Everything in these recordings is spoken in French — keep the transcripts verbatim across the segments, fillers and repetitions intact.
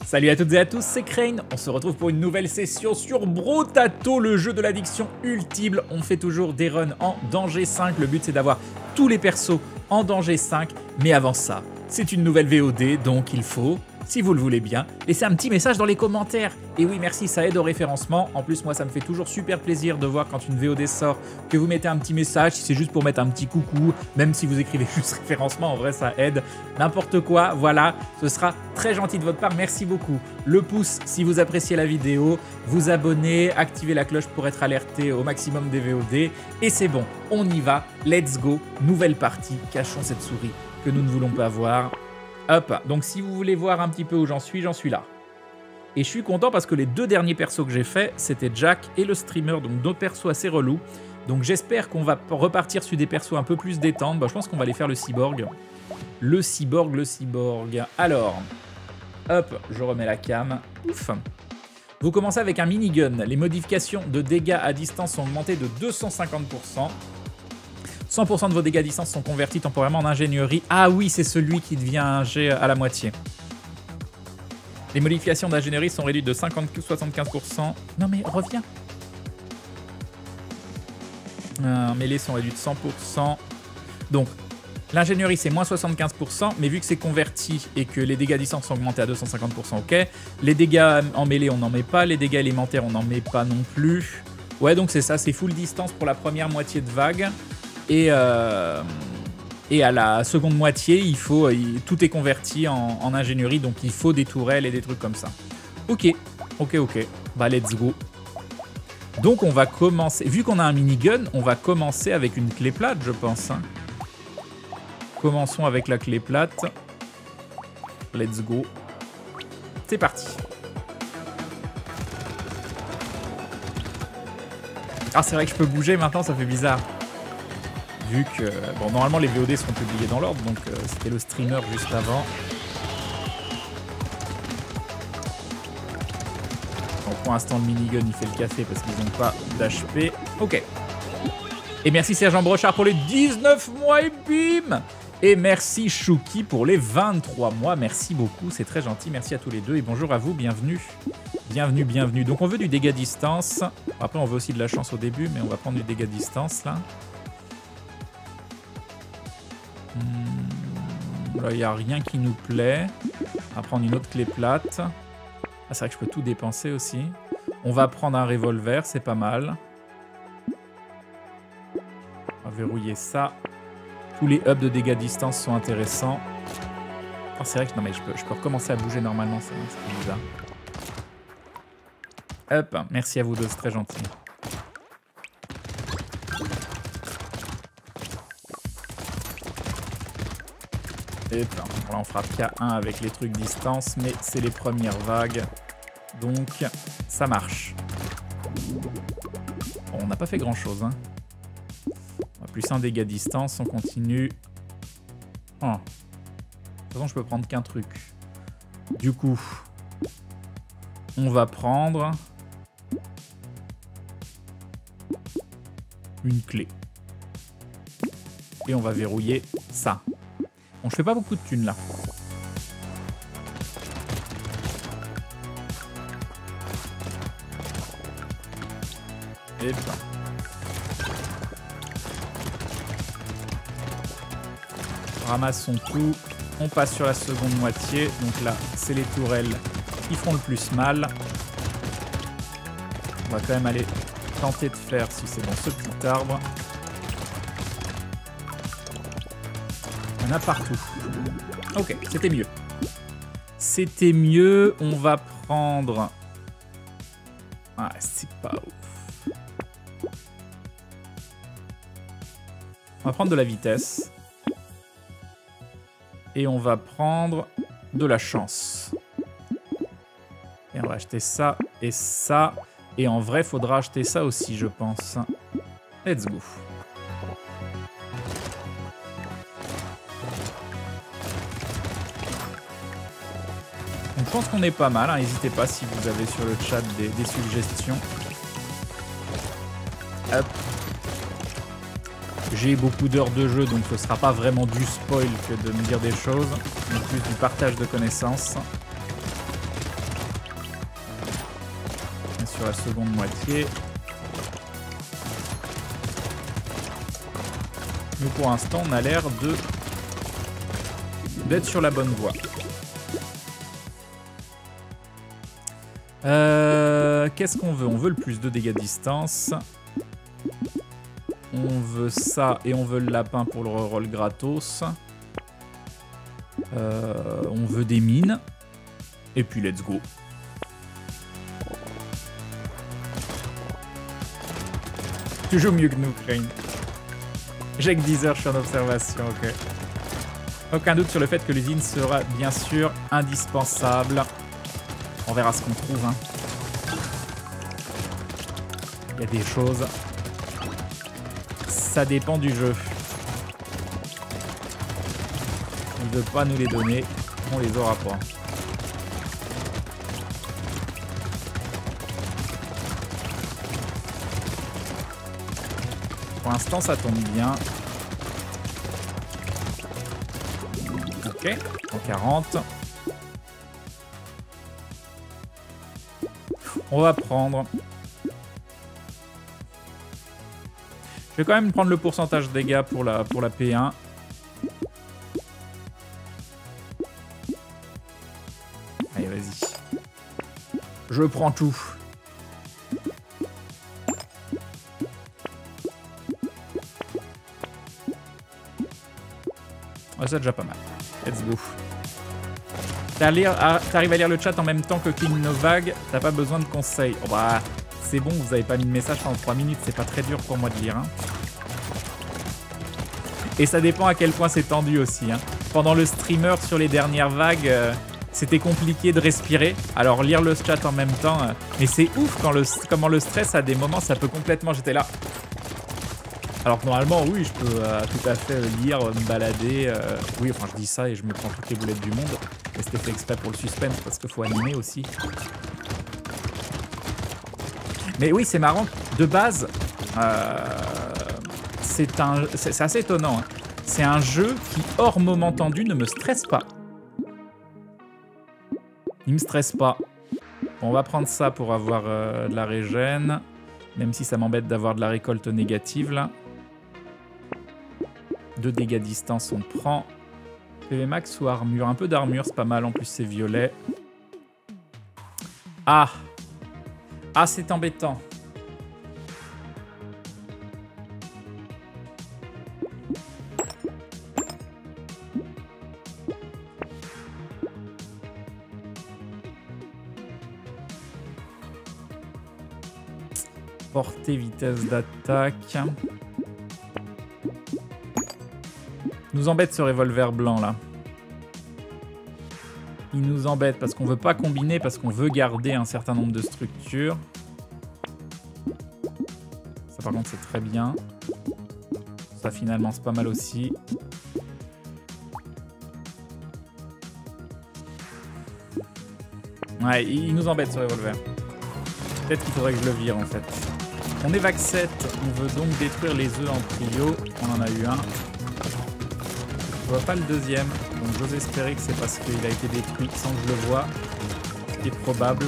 Salut à toutes et à tous, c'est Crane. On se retrouve pour une nouvelle session sur Brotato, le jeu de l'addiction ultime. On fait toujours des runs en danger cinq. Le but c'est d'avoir tous les persos en danger cinq. Mais avant ça, c'est une nouvelle V O D, donc il faut, si vous le voulez bien, laisser un petit message dans les commentaires. Et oui, merci, ça aide au référencement. En plus, moi, ça me fait toujours super plaisir de voir quand une V O D sort que vous mettez un petit message. Si c'est juste pour mettre un petit coucou, même si vous écrivez juste référencement, en vrai, ça aide. N'importe quoi, voilà, ce sera très gentil de votre part. Merci beaucoup. Le pouce si vous appréciez la vidéo, vous abonnez, activez la cloche pour être alerté au maximum des V O D. Et c'est bon, on y va. Let's go. Nouvelle partie. Cachons cette souris que nous ne voulons pas voir. Hop, donc si vous voulez voir un petit peu où j'en suis, j'en suis là. Et je suis content parce que les deux derniers persos que j'ai faits, c'était Jack et le streamer, donc deux persos assez relous. Donc j'espère qu'on va repartir sur des persos un peu plus détente. Bah, je pense qu'on va aller faire le cyborg. Le cyborg, le cyborg. Alors, hop, je remets la cam. Ouf. Vous commencez avec un minigun. Les modifications de dégâts à distance sont augmentées de deux cent cinquante pour cent. cent pour cent de vos dégâts à distance sont convertis temporairement en ingénierie. Ah oui, c'est celui qui devient un jet à la moitié. Les modifications d'ingénierie sont réduites de cinquante à soixante-quinze pour cent. Non mais reviens. Euh, mêlées sont réduites de cent pour cent. Donc, l'ingénierie c'est moins soixante-quinze pour cent, mais vu que c'est converti et que les dégâts à distance sont augmentés à deux cent cinquante pour cent, ok. Les dégâts en mêlée, on n'en met pas. Les dégâts élémentaires, on n'en met pas non plus. Ouais, donc c'est ça, c'est full distance pour la première moitié de vague. Et, euh, et à la seconde moitié, il faut, il, tout est converti en, en ingénierie, donc il faut des tourelles et des trucs comme ça. Ok, ok, ok. Bah, let's go. Donc, on va commencer. Vu qu'on a un minigun, on va commencer avec une clé plate, je pense. Hein. Commençons avec la clé plate. Let's go. C'est parti. Ah, c'est vrai que je peux bouger maintenant, ça fait bizarre. Vu que, bon, normalement les V O D seront publiés dans l'ordre, donc euh, c'était le streamer juste avant. Donc pour l'instant le minigun il fait le café parce qu'ils n'ont pas d'H P. Ok. Et merci Sergent Brochard pour les dix-neuf mois et bim. Et merci Chouki pour les vingt-trois mois. Merci beaucoup, c'est très gentil. Merci à tous les deux et bonjour à vous, bienvenue. Bienvenue, bienvenue. Donc on veut du dégât distance. Après on veut aussi de la chance au début, mais on va prendre du dégât distance là. Là, il n'y a rien qui nous plaît. On va prendre une autre clé plate. Ah, c'est vrai que je peux tout dépenser aussi. On va prendre un revolver, c'est pas mal. On va verrouiller ça. Tous les hubs de dégâts distance sont intéressants. Ah, c'est vrai que non, mais je peux, je peux recommencer à bouger normalement, c'est bizarre. Hop, merci à vous deux, c'est très gentil. Et ben, là on fera K un avec les trucs distance, mais c'est les premières vagues, donc ça marche. Bon, on n'a pas fait grand chose, hein. On a plus un dégât distance, on continue. Oh. De toute façon je peux prendre qu'un truc. Du coup, on va prendre une clé. Et on va verrouiller ça. Bon, je fais pas beaucoup de thunes là. Et ben. Ramassons tout. On passe sur la seconde moitié. Donc là, c'est les tourelles qui font le plus mal. On va quand même aller tenter de faire, si c'est bon, ce petit arbre. Il y en a partout. Ok, c'était mieux. C'était mieux. On va prendre... Ah, c'est pas ouf. On va prendre de la vitesse. Et on va prendre de la chance. Et on va acheter ça et ça. Et en vrai, il faudra acheter ça aussi, je pense. Let's go. Donc, je pense qu'on est pas mal. N'hésitez pas si vous avez sur le chat des, des suggestions. Hop. J'ai beaucoup d'heures de jeu, donc ce sera pas vraiment du spoil que de me dire des choses, mais plus du partage de connaissances. sur la seconde moitié. Mais pour l'instant, on a l'air de d'être sur la bonne voie. Euh, Qu'est-ce qu'on veut? On veut le plus de dégâts de distance. On veut ça et on veut le lapin pour le reroll gratos. Euh, on veut des mines. Et puis let's go. Tu joues mieux que nous, Crane. J'ai que dix heures, je suis en observation, ok. Aucun doute sur le fait que l'usine sera bien sûr indispensable. On verra ce qu'on trouve. Hein. Il y a des choses. Ça dépend du jeu. Il ne veut pas nous les donner. On les aura pas. Pour l'instant, ça tombe bien. Ok, en quarante. On va prendre... Je vais quand même prendre le pourcentage de dégâts pour la, pour la P un. Allez, vas-y. Je prends tout. Oh, c'est déjà pas mal. Let's go. T'arrives à lire le chat en même temps que King Novag, t'as pas besoin de conseils. Oh bah, c'est bon, vous avez pas mis de message pendant trois minutes, c'est pas très dur pour moi de lire. Hein. Et ça dépend à quel point c'est tendu aussi. Hein. Pendant le streamer sur les dernières vagues, euh, c'était compliqué de respirer. Alors lire le chat en même temps, euh, mais c'est ouf quand le, comment le stress à des moments, ça peut complètement... J'étais là. Alors que normalement, oui, je peux euh, tout à fait lire, me balader. Euh, oui, enfin, je dis ça et je me prends toutes les boulettes du monde. Mais c'était fait exprès pour le suspense parce qu'il faut animer aussi. Mais oui, c'est marrant. De base, euh, c'est un, c'est assez étonnant. Hein. C'est un jeu qui, hors moment tendu, ne me stresse pas. Il me stresse pas. Bon, on va prendre ça pour avoir euh, de la régène. Même si ça m'embête d'avoir de la récolte négative, là. deux dégâts de distance, on prend. P V max ou armure? Un peu d'armure, c'est pas mal. En plus, c'est violet. Ah! Ah, c'est embêtant. Portée, vitesse d'attaque. Nous embête ce revolver blanc là. Il nous embête parce qu'on veut pas combiner, parce qu'on veut garder un certain nombre de structures. Ça par contre c'est très bien. Ça finalement c'est pas mal aussi. Ouais, il nous embête ce revolver. Peut-être qu'il faudrait que je le vire en fait. On est vague sept, on veut donc détruire les œufs en trio. On en a eu un. Je vois pas le deuxième, donc j'ose espérer que c'est parce qu'il a été détruit sans que je le vois. C'est probable.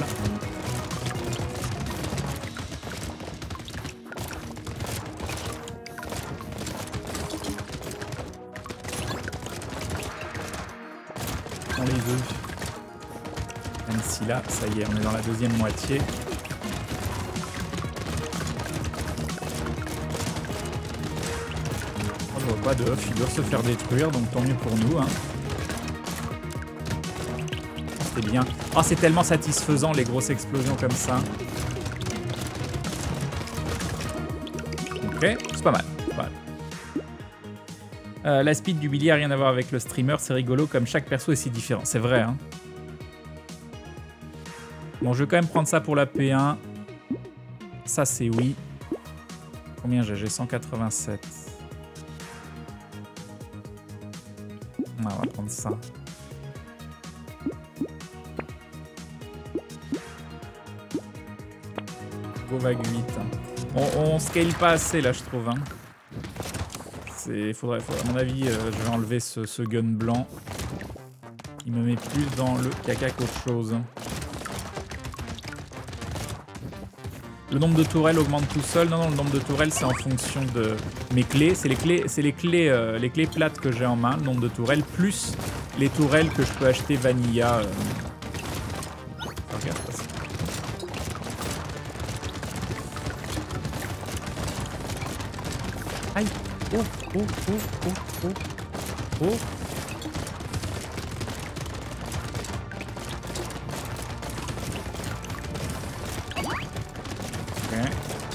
On les œufs. Même si là, ça y est, on est dans la deuxième moitié. Pas d'œufs, ils doivent se faire détruire, donc tant mieux pour nous. Hein. C'est bien. Oh, c'est tellement satisfaisant les grosses explosions comme ça. Ok, c'est pas mal. Pas mal. Euh, la speed du billet a rien à voir avec le streamer, c'est rigolo comme chaque perso est si différent. C'est vrai. Hein. Bon, je vais quand même prendre ça pour la P un. Ça, c'est oui. Combien j'ai? J'ai cent quatre-vingt-sept. On va prendre ça. Go vague huit. On, on scale pas assez là, je trouve. Hein. C'est, faudrait, faudrait, à mon avis, euh, je vais enlever ce, ce gun blanc. Il me met plus dans le caca qu'autre chose. Le nombre de tourelles augmente tout seul. Non, non, le nombre de tourelles, c'est en fonction de mes clés. C'est les clés, c'est les clés, euh, les clés plates que j'ai en main, le nombre de tourelles, plus les tourelles que je peux acheter vanilla. Euh... Regarde ça. Aïe. Oh, oh, oh, oh, oh, oh. Ok.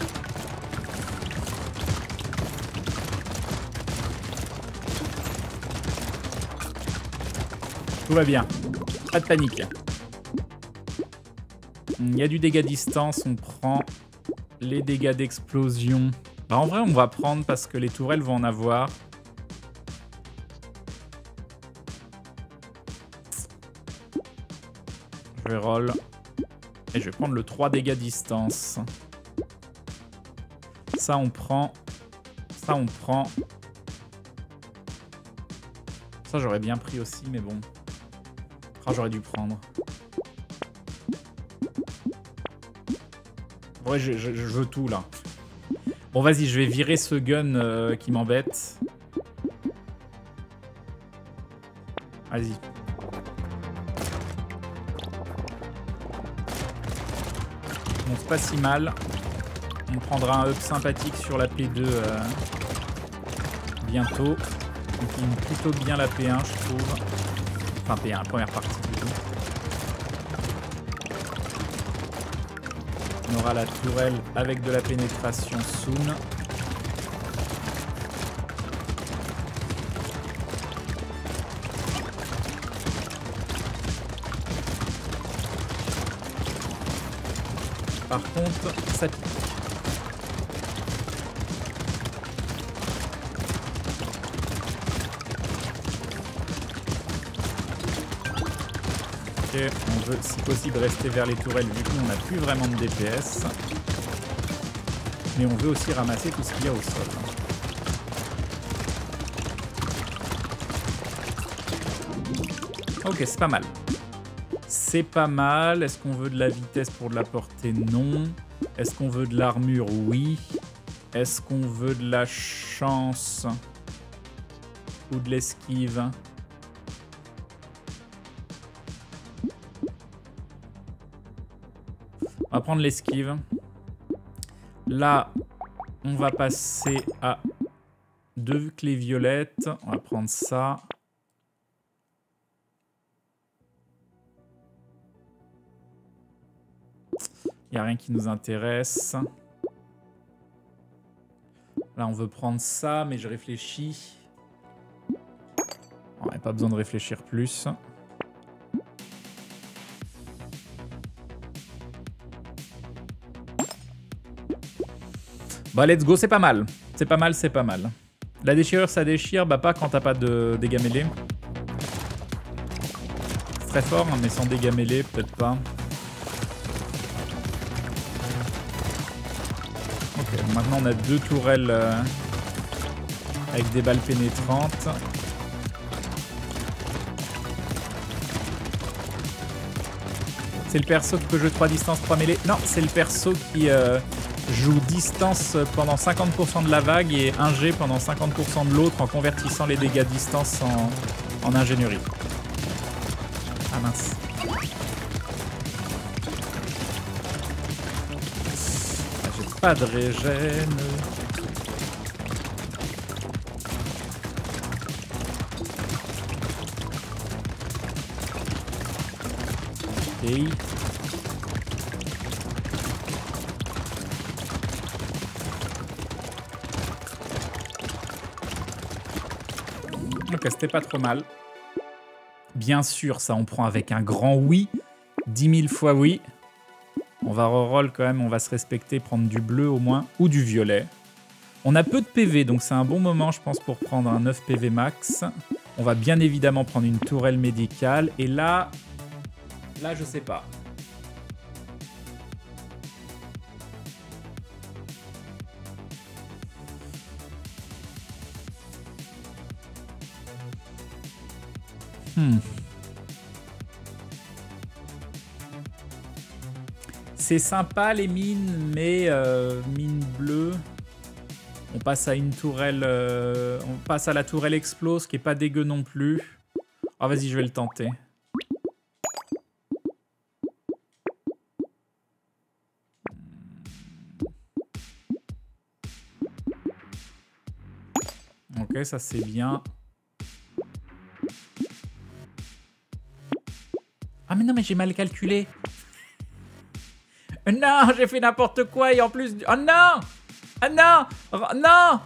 Tout va bien. Pas de panique. Il y a du dégât distance, on prend les dégâts d'explosion. Bah en vrai, on va prendre parce que les tourelles vont en avoir. Je vais roll. Et je vais prendre le trois dégâts distance. Ça, on prend. Ça, on prend. Ça, j'aurais bien pris aussi, mais bon. Ah, j'aurais dû prendre. Ouais, je, je, je veux tout, là. Bon, vas-y, je vais virer ce gun euh, qui m'embête. Vas-y. Bon, c'est pas si mal. On prendra un up sympathique sur la P deux euh, bientôt. On filme plutôt bien la P un, je trouve. Enfin, P un, première partie plutôt. On aura la tourelle avec de la pénétration soon. Par contre, ça pique. Ok, on veut si possible rester vers les tourelles vu qu'on n'a plus vraiment de D P S. Mais on veut aussi ramasser tout ce qu'il y a au sol. Ok, c'est pas mal. C'est pas mal. Est-ce qu'on veut de la vitesse pour de la portée? Non. Est-ce qu'on veut de l'armure? Oui. Est-ce qu'on veut de la chance ou de l'esquive? On va prendre l'esquive. Là, on va passer à deux clés violettes. On va prendre ça. Il n'y a rien qui nous intéresse. Là, on veut prendre ça, mais je réfléchis. On n'a pas besoin de réfléchir plus. Bah, let's go, c'est pas mal. C'est pas mal, c'est pas mal. La déchirure, ça déchire. Bah, pas quand t'as pas de dégâts mêlés. C'est très fort, hein, mais sans dégâts mêlés, peut-être pas. Ok, maintenant on a deux tourelles euh, avec des balles pénétrantes. C'est le perso qui peut jouer trois distances, trois mêlées. Non, c'est le perso qui euh, joue distance pendant cinquante pour cent de la vague et un G pendant cinquante pour cent de l'autre en convertissant les dégâts distance en, en ingénierie. Ah mince. Ah, j'ai pas de régène. Okay. Ok, c'était pas trop mal. Bien sûr, ça on prend avec un grand oui. dix mille fois oui. On va reroll quand même, on va se respecter, prendre du bleu au moins, ou du violet. On a peu de P V, donc c'est un bon moment, je pense, pour prendre un neuf P V max. On va bien évidemment prendre une tourelle médicale. Et là... Là, je sais pas. Hmm. C'est sympa les mines, mais euh, mine bleue. On passe à une tourelle... Euh, on passe à la tourelle explose, qui est pas dégueu non plus. Ah, vas-y, je vais le tenter. Ok, ça c'est bien. Ah mais non, mais j'ai mal calculé. Non, j'ai fait n'importe quoi et en plus... Oh non! Ah non! Oh, non!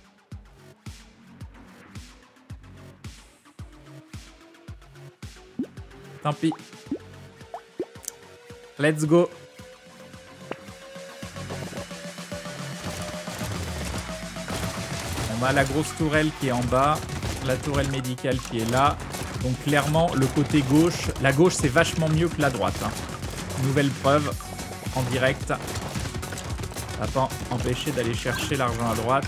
Tant pis. Let's go. On a la grosse tourelle qui est en bas, la tourelle médicale qui est là. Donc clairement, le côté gauche, la gauche c'est vachement mieux que la droite. Hein. Nouvelle preuve en direct. Ça va pas empêcher d'aller chercher l'argent à droite.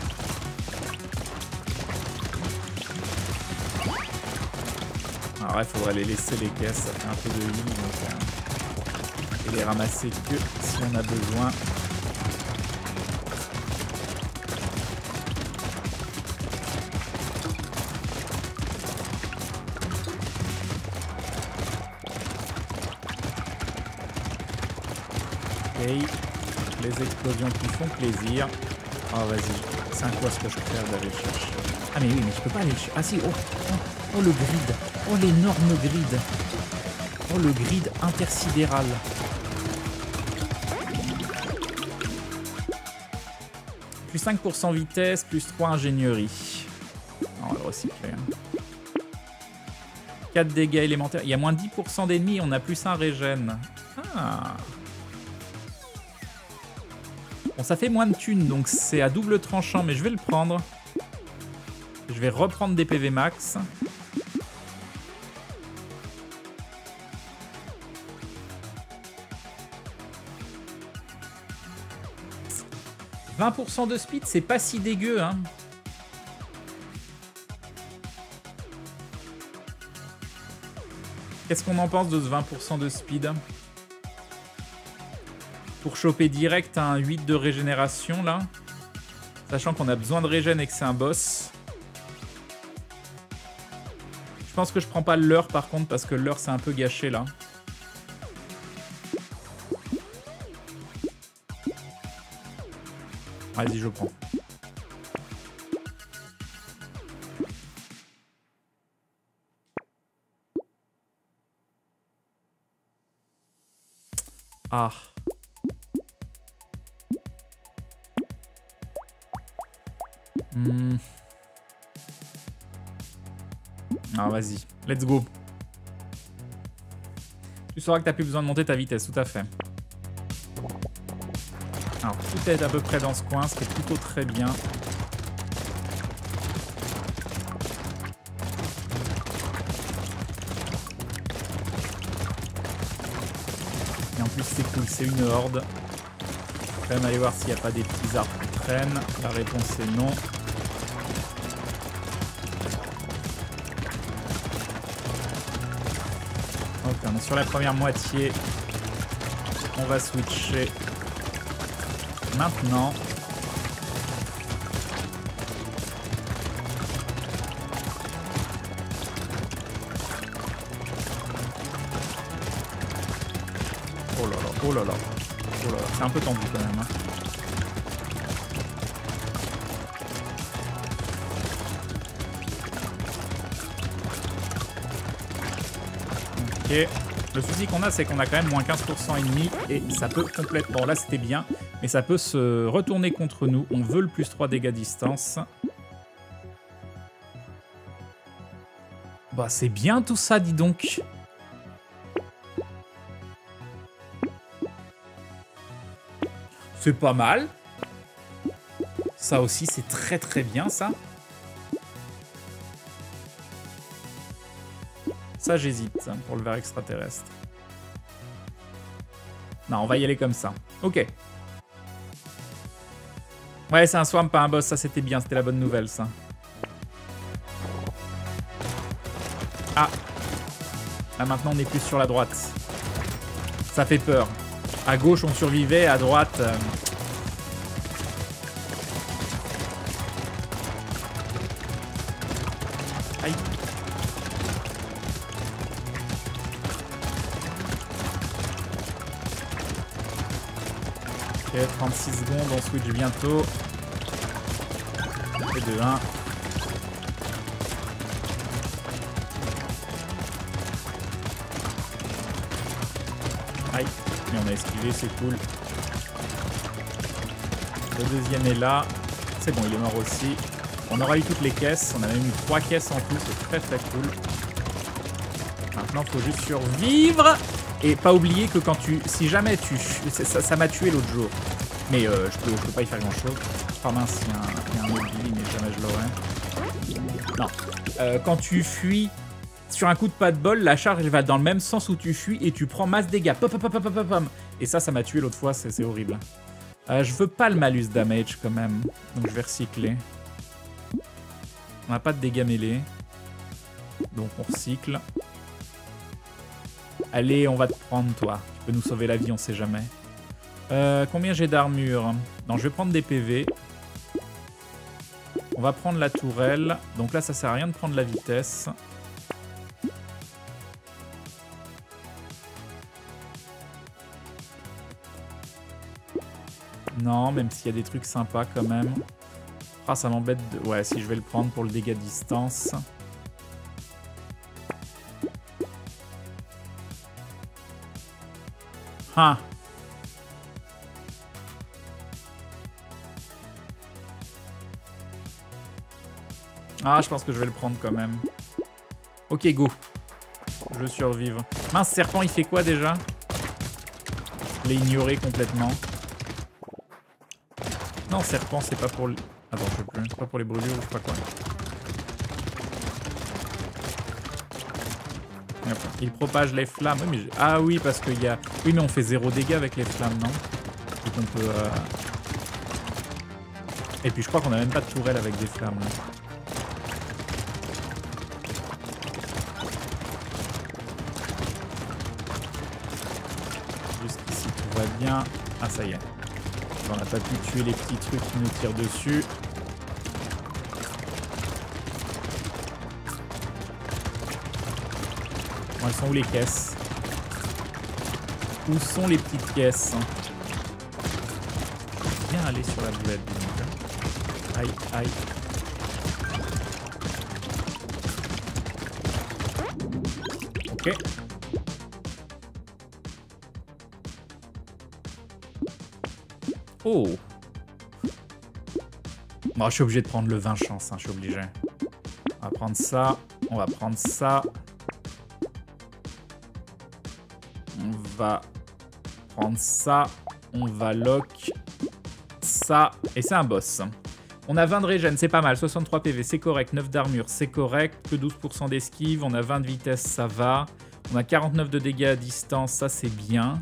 Alors il faudrait les laisser les caisses, ça fait un peu de vie, donc euh, et les ramasser que si on a besoin. Okay. Les explosions qui font plaisir. Oh vas-y, c'est un quoi ce que je préfère d'aller chercher. Ah mais oui, mais je peux pas aller chercher. Ah si, oh, oh, oh le grid. Oh l'énorme grid. Oh le grid intersidéral. Plus cinq pour cent vitesse, plus trois ingénierie. On va le recycler. quatre dégâts élémentaires. Il y a moins dix pour cent d'ennemis, on a plus un régène. Ah. Bon, ça fait moins de thunes, donc c'est à double tranchant, mais je vais le prendre. Je vais reprendre des P V max. vingt pour cent de speed, c'est pas si dégueu, hein. Qu'est-ce qu'on en pense de ce vingt pour cent de speed ? Pour choper direct un huit de régénération, là. Sachant qu'on a besoin de régène et que c'est un boss. Je pense que je prends pas le leurre, par contre, parce que le leurre, c'est un peu gâché, là. Vas-y, je prends. Ah. Hmm. Ah, vas-y. Let's go. Tu sauras que t'as plus besoin de monter ta vitesse, tout à fait. Alors, tout est à peu près dans ce coin, ce qui est plutôt très bien. Et en plus, c'est cool, c'est une horde. Je vais quand même aller voir s'il n'y a pas des petits arbres qui traînent. La réponse est non. Ok, on est sur la première moitié. On va switcher maintenant. Oh là là, oh là là, oh là là, c'est un peu tendu quand même. Hein. Ok. Le souci qu'on a, c'est qu'on a quand même moins quinze pour cent ennemi et ça peut complètement... Bon, là, c'était bien, mais ça peut se retourner contre nous. On veut le plus trois dégâts distance. Bah, c'est bien tout ça, dis donc. C'est pas mal. Ça aussi, c'est très très bien, ça. Ça, j'hésite pour le ver extraterrestre. Non, on va y aller comme ça. Ok. Ouais, c'est un swamp, pas un boss. Ça, c'était bien. C'était la bonne nouvelle, ça. Ah. Là, maintenant, on est plus sur la droite. Ça fait peur. À gauche, on survivait, à droite... Euh... Aïe. Ok, trente-six secondes, on switch bientôt. Et deux un. Aïe, mais on a esquivé, c'est cool. Le deuxième est là. C'est bon, il est mort aussi. On aura eu toutes les caisses. On a même eu trois caisses en tout, c'est très très cool. Maintenant, il faut juste survivre. Et pas oublier que quand tu... Si jamais tu... Ça m'a tué l'autre jour. Mais euh, je, peux, je peux pas y faire grand chose. Pas mince, il y a un, il y a un mobile, mais jamais je l'aurai. Non. Euh, quand tu fuis sur un coup de pas de bol, la charge elle va dans le même sens où tu fuis et tu prends masse dégâts. Pop, pop, pop, pop, pop, pop. Et ça, ça m'a tué l'autre fois, c'est horrible. Euh, je veux pas le malus damage quand même. Donc je vais recycler. On n'a pas de dégâts mêlés. Donc on recycle. Allez, on va te prendre toi. Tu peux nous sauver la vie, on sait jamais. Euh, combien j'ai d'armure? Non, je vais prendre des P V. On va prendre la tourelle. Donc là, ça sert à rien de prendre la vitesse. Non, même s'il y a des trucs sympas quand même. Ah, ça m'embête de... Ouais, si je vais le prendre pour le dégât de distance. Ah. Ah, je pense que je vais le prendre quand même. Ok, go. Je survive. Mince, serpent, il fait quoi déjà? Je l'ai ignoré complètement. Non, serpent, c'est pas pour... Le... Attends, je sais plus. C'est pas pour les brûlures ou je sais pas quoi. Il propage les flammes. Oui, mais... Ah oui, parce qu'il y a... Oui, mais on fait zéro dégâts avec les flammes, non? Donc on peut... Euh... Et puis je crois qu'on a même pas de tourelle avec des flammes, là. Jusqu'ici, tout va bien. Ah, ça y est. On n'a pas pu tuer les petits trucs qui nous tirent dessus. Bon, elles sont où les caisses? Où sont les petites caisses? Bien aller sur la boulette. Aïe, aïe. Ok. Oh. Bon, je suis obligé de prendre le vingt chance, hein, je suis obligé. On va prendre ça, on va prendre ça. On va prendre ça, on va lock ça, et c'est un boss. On a vingt de régène, c'est pas mal, soixante-trois P V, c'est correct, neuf d'armure, c'est correct, que douze pour cent d'esquive, on a vingt de vitesse, ça va. On a quarante-neuf de dégâts à distance, ça c'est bien.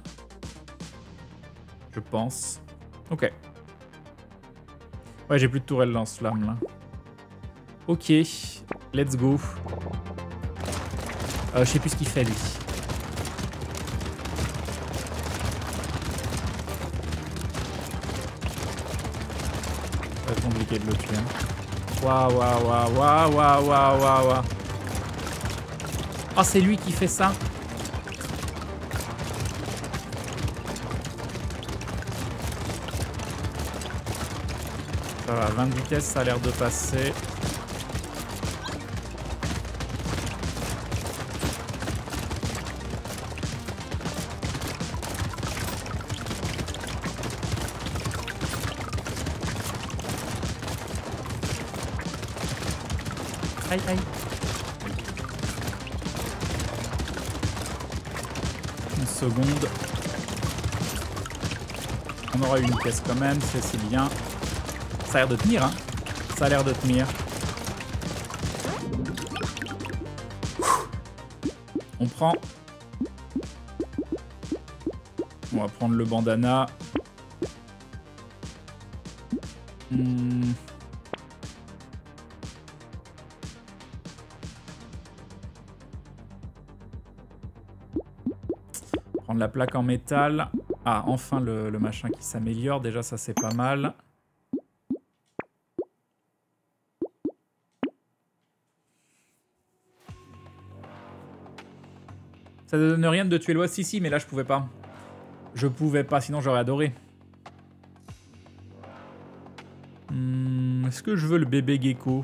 Je pense. Ok. Ouais, j'ai plus de tourelle lance-flamme là. Ok, let's go. Euh, je sais plus ce qu'il fait lui. Ça va être compliqué de le tuer. Waouh, waouh, waouh, waouh, waouh, waouh, waouh. Oh, c'est lui qui fait ça. Ça va, vingt de vitesse, ça a l'air de passer. Aïe, aïe. Une seconde. On aura eu une caisse quand même, c'est bien. Ça a l'air de tenir, hein. Ça a l'air de tenir. On prend. On va prendre le bandana. Hmm. Prendre la plaque en métal. Ah, enfin le, le machin qui s'améliore. Déjà, ça, c'est pas mal. Ça ne donne rien de tuer l'oiseau. Si, si, mais là, je pouvais pas. Je pouvais pas, sinon j'aurais adoré. Hmm, est-ce que je veux le bébé gecko?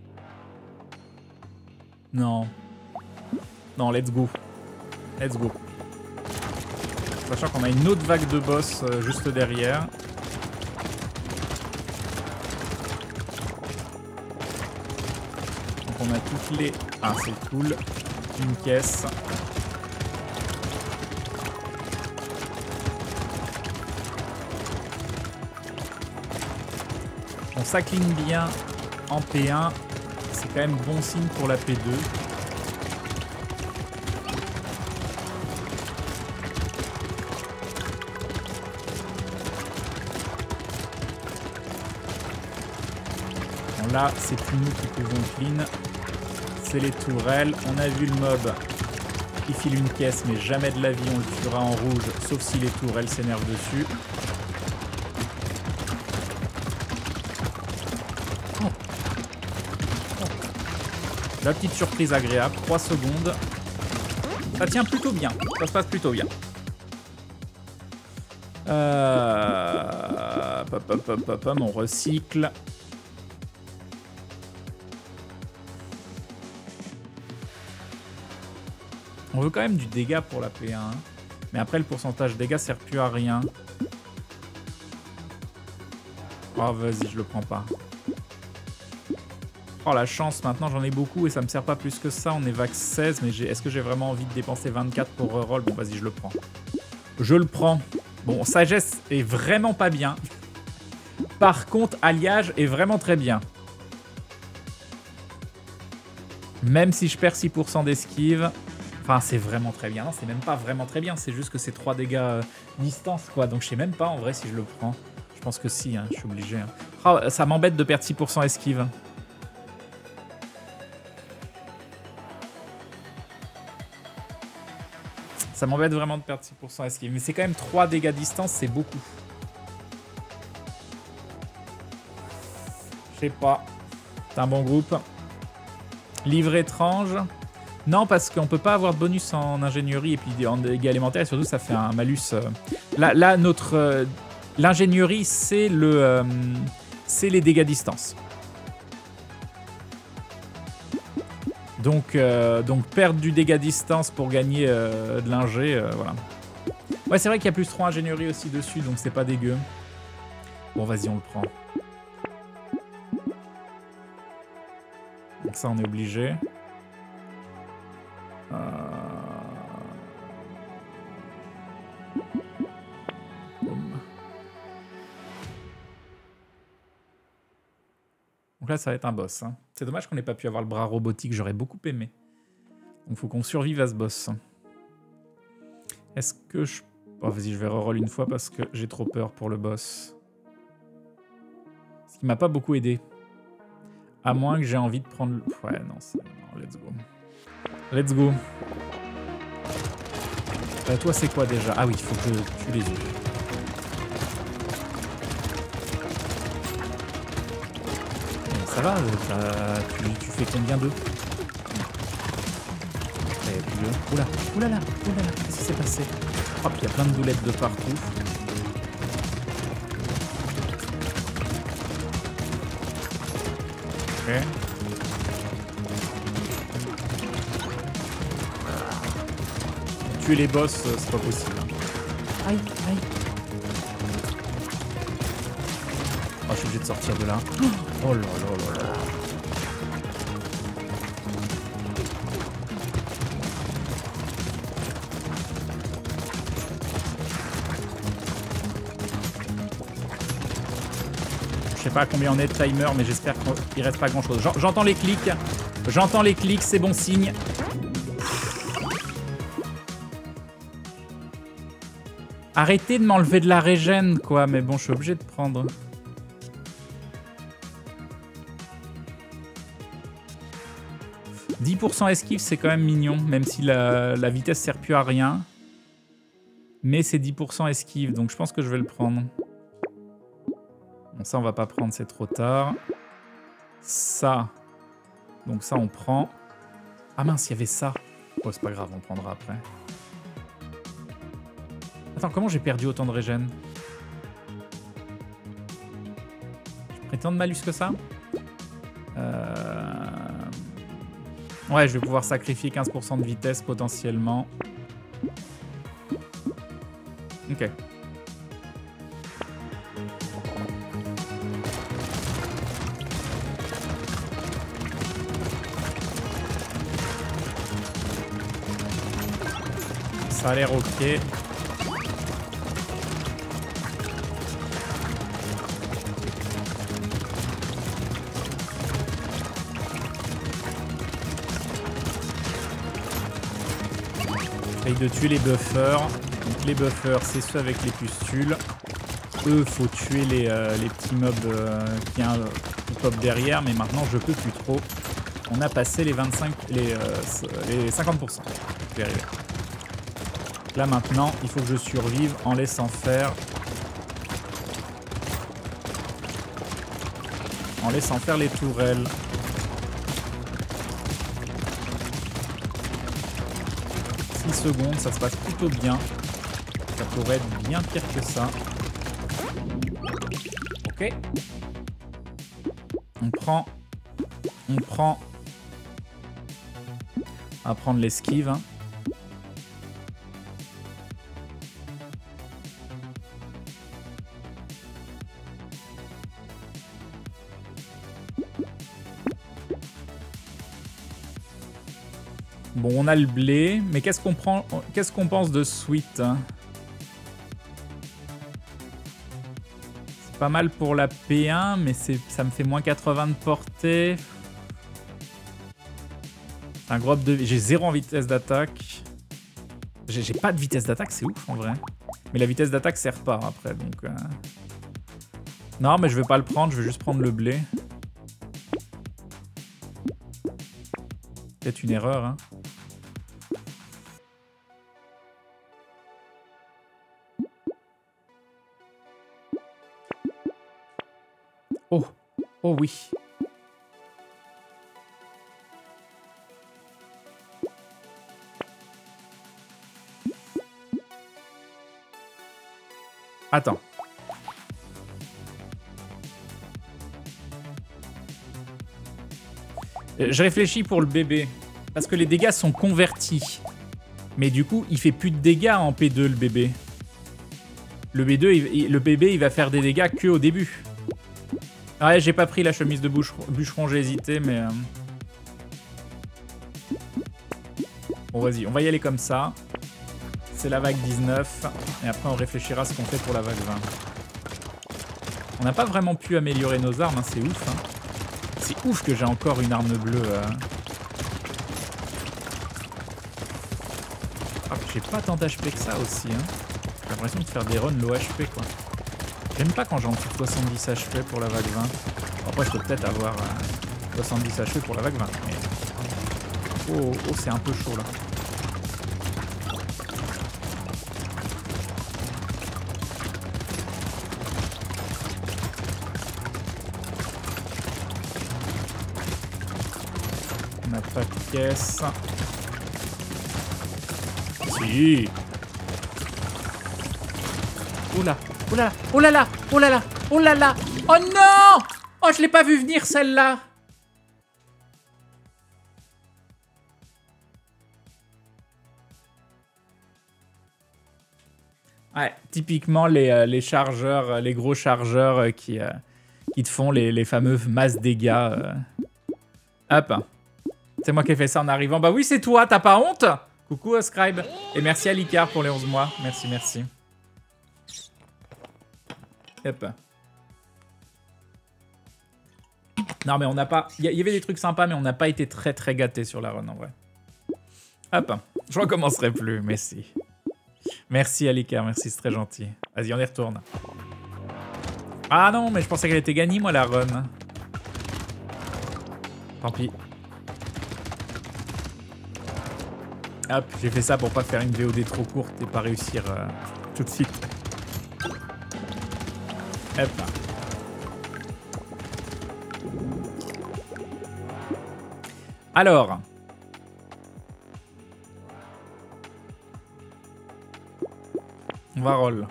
Non. Non, let's go. Let's go. Sachant qu'on a une autre vague de boss euh, juste derrière. Donc on a toutes les... Ah, c'est cool. Une caisse. Bon, ça cligne bien en P un. C'est quand même bon signe pour la P deux. Bon, là, c'est plus nous qui pouvons clean. C'est les tourelles. On a vu le mob qui file une caisse, mais jamais de la vie on le tuera en rouge, sauf si les tourelles s'énervent dessus. La petite surprise agréable, trois secondes. Ça tient plutôt bien, ça se passe plutôt bien. Euh... Pop, pop, pop, pop, pop, on recycle. On veut quand même du dégât pour la P un. Mais après, le pourcentage de dégâts sert plus à rien. Oh, vas-y, je le prends pas. Oh, la chance, maintenant j'en ai beaucoup et ça me sert pas plus que ça. On est vague seize, mais est-ce que j'ai vraiment envie de dépenser vingt-quatre pour reroll? Bon, vas-y, je le prends. Je le prends. Bon, sagesse est vraiment pas bien. Par contre, alliage est vraiment très bien. Même si je perds six pour cent d'esquive. Enfin, c'est vraiment très bien. Non, c'est même pas vraiment très bien. C'est juste que c'est trois dégâts euh, distance, quoi. Donc, je sais même pas, en vrai, si je le prends. Je pense que si, hein, je suis obligé. Hein. Oh, ça m'embête de perdre six pour cent esquive. Ça m'embête vraiment de perdre six pour cent esquive. Mais c'est quand même trois dégâts distance, c'est beaucoup. Je sais pas. C'est un bon groupe. Livre étrange. Non, parce qu'on peut pas avoir de bonus en ingénierie et puis en dégâts élémentaires. Et surtout, ça fait un malus. Euh... Là, là, notre... Euh... L'ingénierie, c'est le... Euh... c'est les dégâts distance. Donc, euh, donc perdre du dégât distance pour gagner euh, de l'ingé, euh, voilà. Ouais, c'est vrai qu'il y a plus trois ingénierie aussi dessus, donc c'est pas dégueu. Bon, vas-y, on le prend. Donc ça, on est obligé. Euh... Donc là, ça va être un boss. Hein. C'est dommage qu'on n'ait pas pu avoir le bras robotique, j'aurais beaucoup aimé. Donc il faut qu'on survive à ce boss. Est-ce que je... Oh, vas-y, je vais reroll une fois parce que j'ai trop peur pour le boss. Ce qui m'a pas beaucoup aidé. À moins que j'ai envie de prendre... Le... Ouais, non, c'est... Non, let's go. Let's go. Euh, toi, c'est quoi déjà? Ah oui, il faut que je tue les yeux. Ça va, tu, tu fais combien d'œufs? Oula, oulala, oulala, qu'est-ce qui s'est passé? Oh, puis il y a plein de boulettes de partout. Ok. Tuer les boss, c'est pas possible. Aïe, aïe. Oh, je suis obligé de sortir de là. Oh là là là là. Je sais pas à combien on est de timer, mais j'espère qu'il reste pas grand chose. J'entends les clics. J'entends les clics, c'est bon signe. Arrêtez de m'enlever de la régène, quoi. Mais bon, je suis obligé de prendre. dix pour cent esquive, c'est quand même mignon, même si la, la vitesse sert plus à rien. Mais c'est dix pour cent esquive, donc je pense que je vais le prendre. Bon, ça, on va pas prendre, c'est trop tard. Ça. Donc ça, on prend. Ah mince, il y avait ça. Oh, c'est pas grave, on prendra après. Attends, comment j'ai perdu autant de régène? Je prends tant de malus que ça? euh... Ouais, je vais pouvoir sacrifier quinze pour cent de vitesse potentiellement. Ok. Ça a l'air ok. Essaye de tuer les buffers. Donc les buffers, c'est ceux avec les pustules. Eux, faut tuer les, euh, les petits mobs euh, qui, hein, qui pop derrière, mais maintenant je peux plus trop. On a passé les vingt-cinq, les, euh, les cinquante pour cent. Je vais arriver. Là maintenant, il faut que je survive en laissant faire. En laissant faire les tourelles. six secondes, ça se passe plutôt bien. Ça pourrait être bien pire que ça. Ok. On prend. On prend. On va prendre l'esquive. Hein. Bon, on a le blé, mais qu'est-ce qu'on prend, qu'est-ce qu'on pense de Sweet? C'est pas mal pour la P un, mais ça me fait moins quatre-vingts de portée. Un gros de... J'ai zéro en vitesse d'attaque. J'ai pas de vitesse d'attaque, c'est ouf en vrai. Mais la vitesse d'attaque sert pas après, donc... Euh... Non, mais je vais pas le prendre, je vais juste prendre le blé. Peut-être une erreur, hein. Oh, oh oui. Attends. Je réfléchis pour le bébé. Parce que les dégâts sont convertis. Mais du coup, il fait plus de dégâts en P deux, le bébé. Le B deux, il, le bébé, il va faire des dégâts que au début. Ouais, j'ai pas pris la chemise de bûcheron, j'ai hésité, mais... Euh... Bon, vas-y, on va y aller comme ça. C'est la vague dix-neuf. Et après, on réfléchira à ce qu'on fait pour la vague vingt. On n'a pas vraiment pu améliorer nos armes, hein, c'est ouf. Hein. C'est ouf que j'ai encore une arme bleue. Euh... Ah, j'ai pas tant d'H P que ça aussi. Hein. J'ai l'impression de faire des runs low H P, quoi. J'aime pas quand j'ai en dessous de soixante-dix H P pour la vague vingt. Après, je peux peut-être avoir euh, soixante-dix H P pour la vague vingt. Mais... Oh, oh c'est un peu chaud, là. On n'a pas de caisse. Si. Oula, oula, oh là là, oh là là, oh là là, oh non! Oh, je l'ai pas vu venir celle-là. Ouais, typiquement les, euh, les chargeurs, les gros chargeurs euh, qui, euh, qui te font les, les fameux masse dégâts. Euh. Hop. C'est moi qui ai fait ça en arrivant. Bah oui, c'est toi, t'as pas honte? Coucou Scribe. Et merci à Licar pour les onze mois. Merci, merci. Hop. Non, mais on n'a pas... Il y, y avait des trucs sympas, mais on n'a pas été très très gâtés sur la run, en vrai. Hop. Je recommencerai plus, merci. Merci Alikar, merci, c'est très gentil. Vas-y, on y retourne. Ah non, mais je pensais qu'elle était gagnée, moi, la run. Tant pis. Hop, j'ai fait ça pour pas faire une V O D trop courte et pas réussir euh, tout de suite. Hop. Alors. On va roll.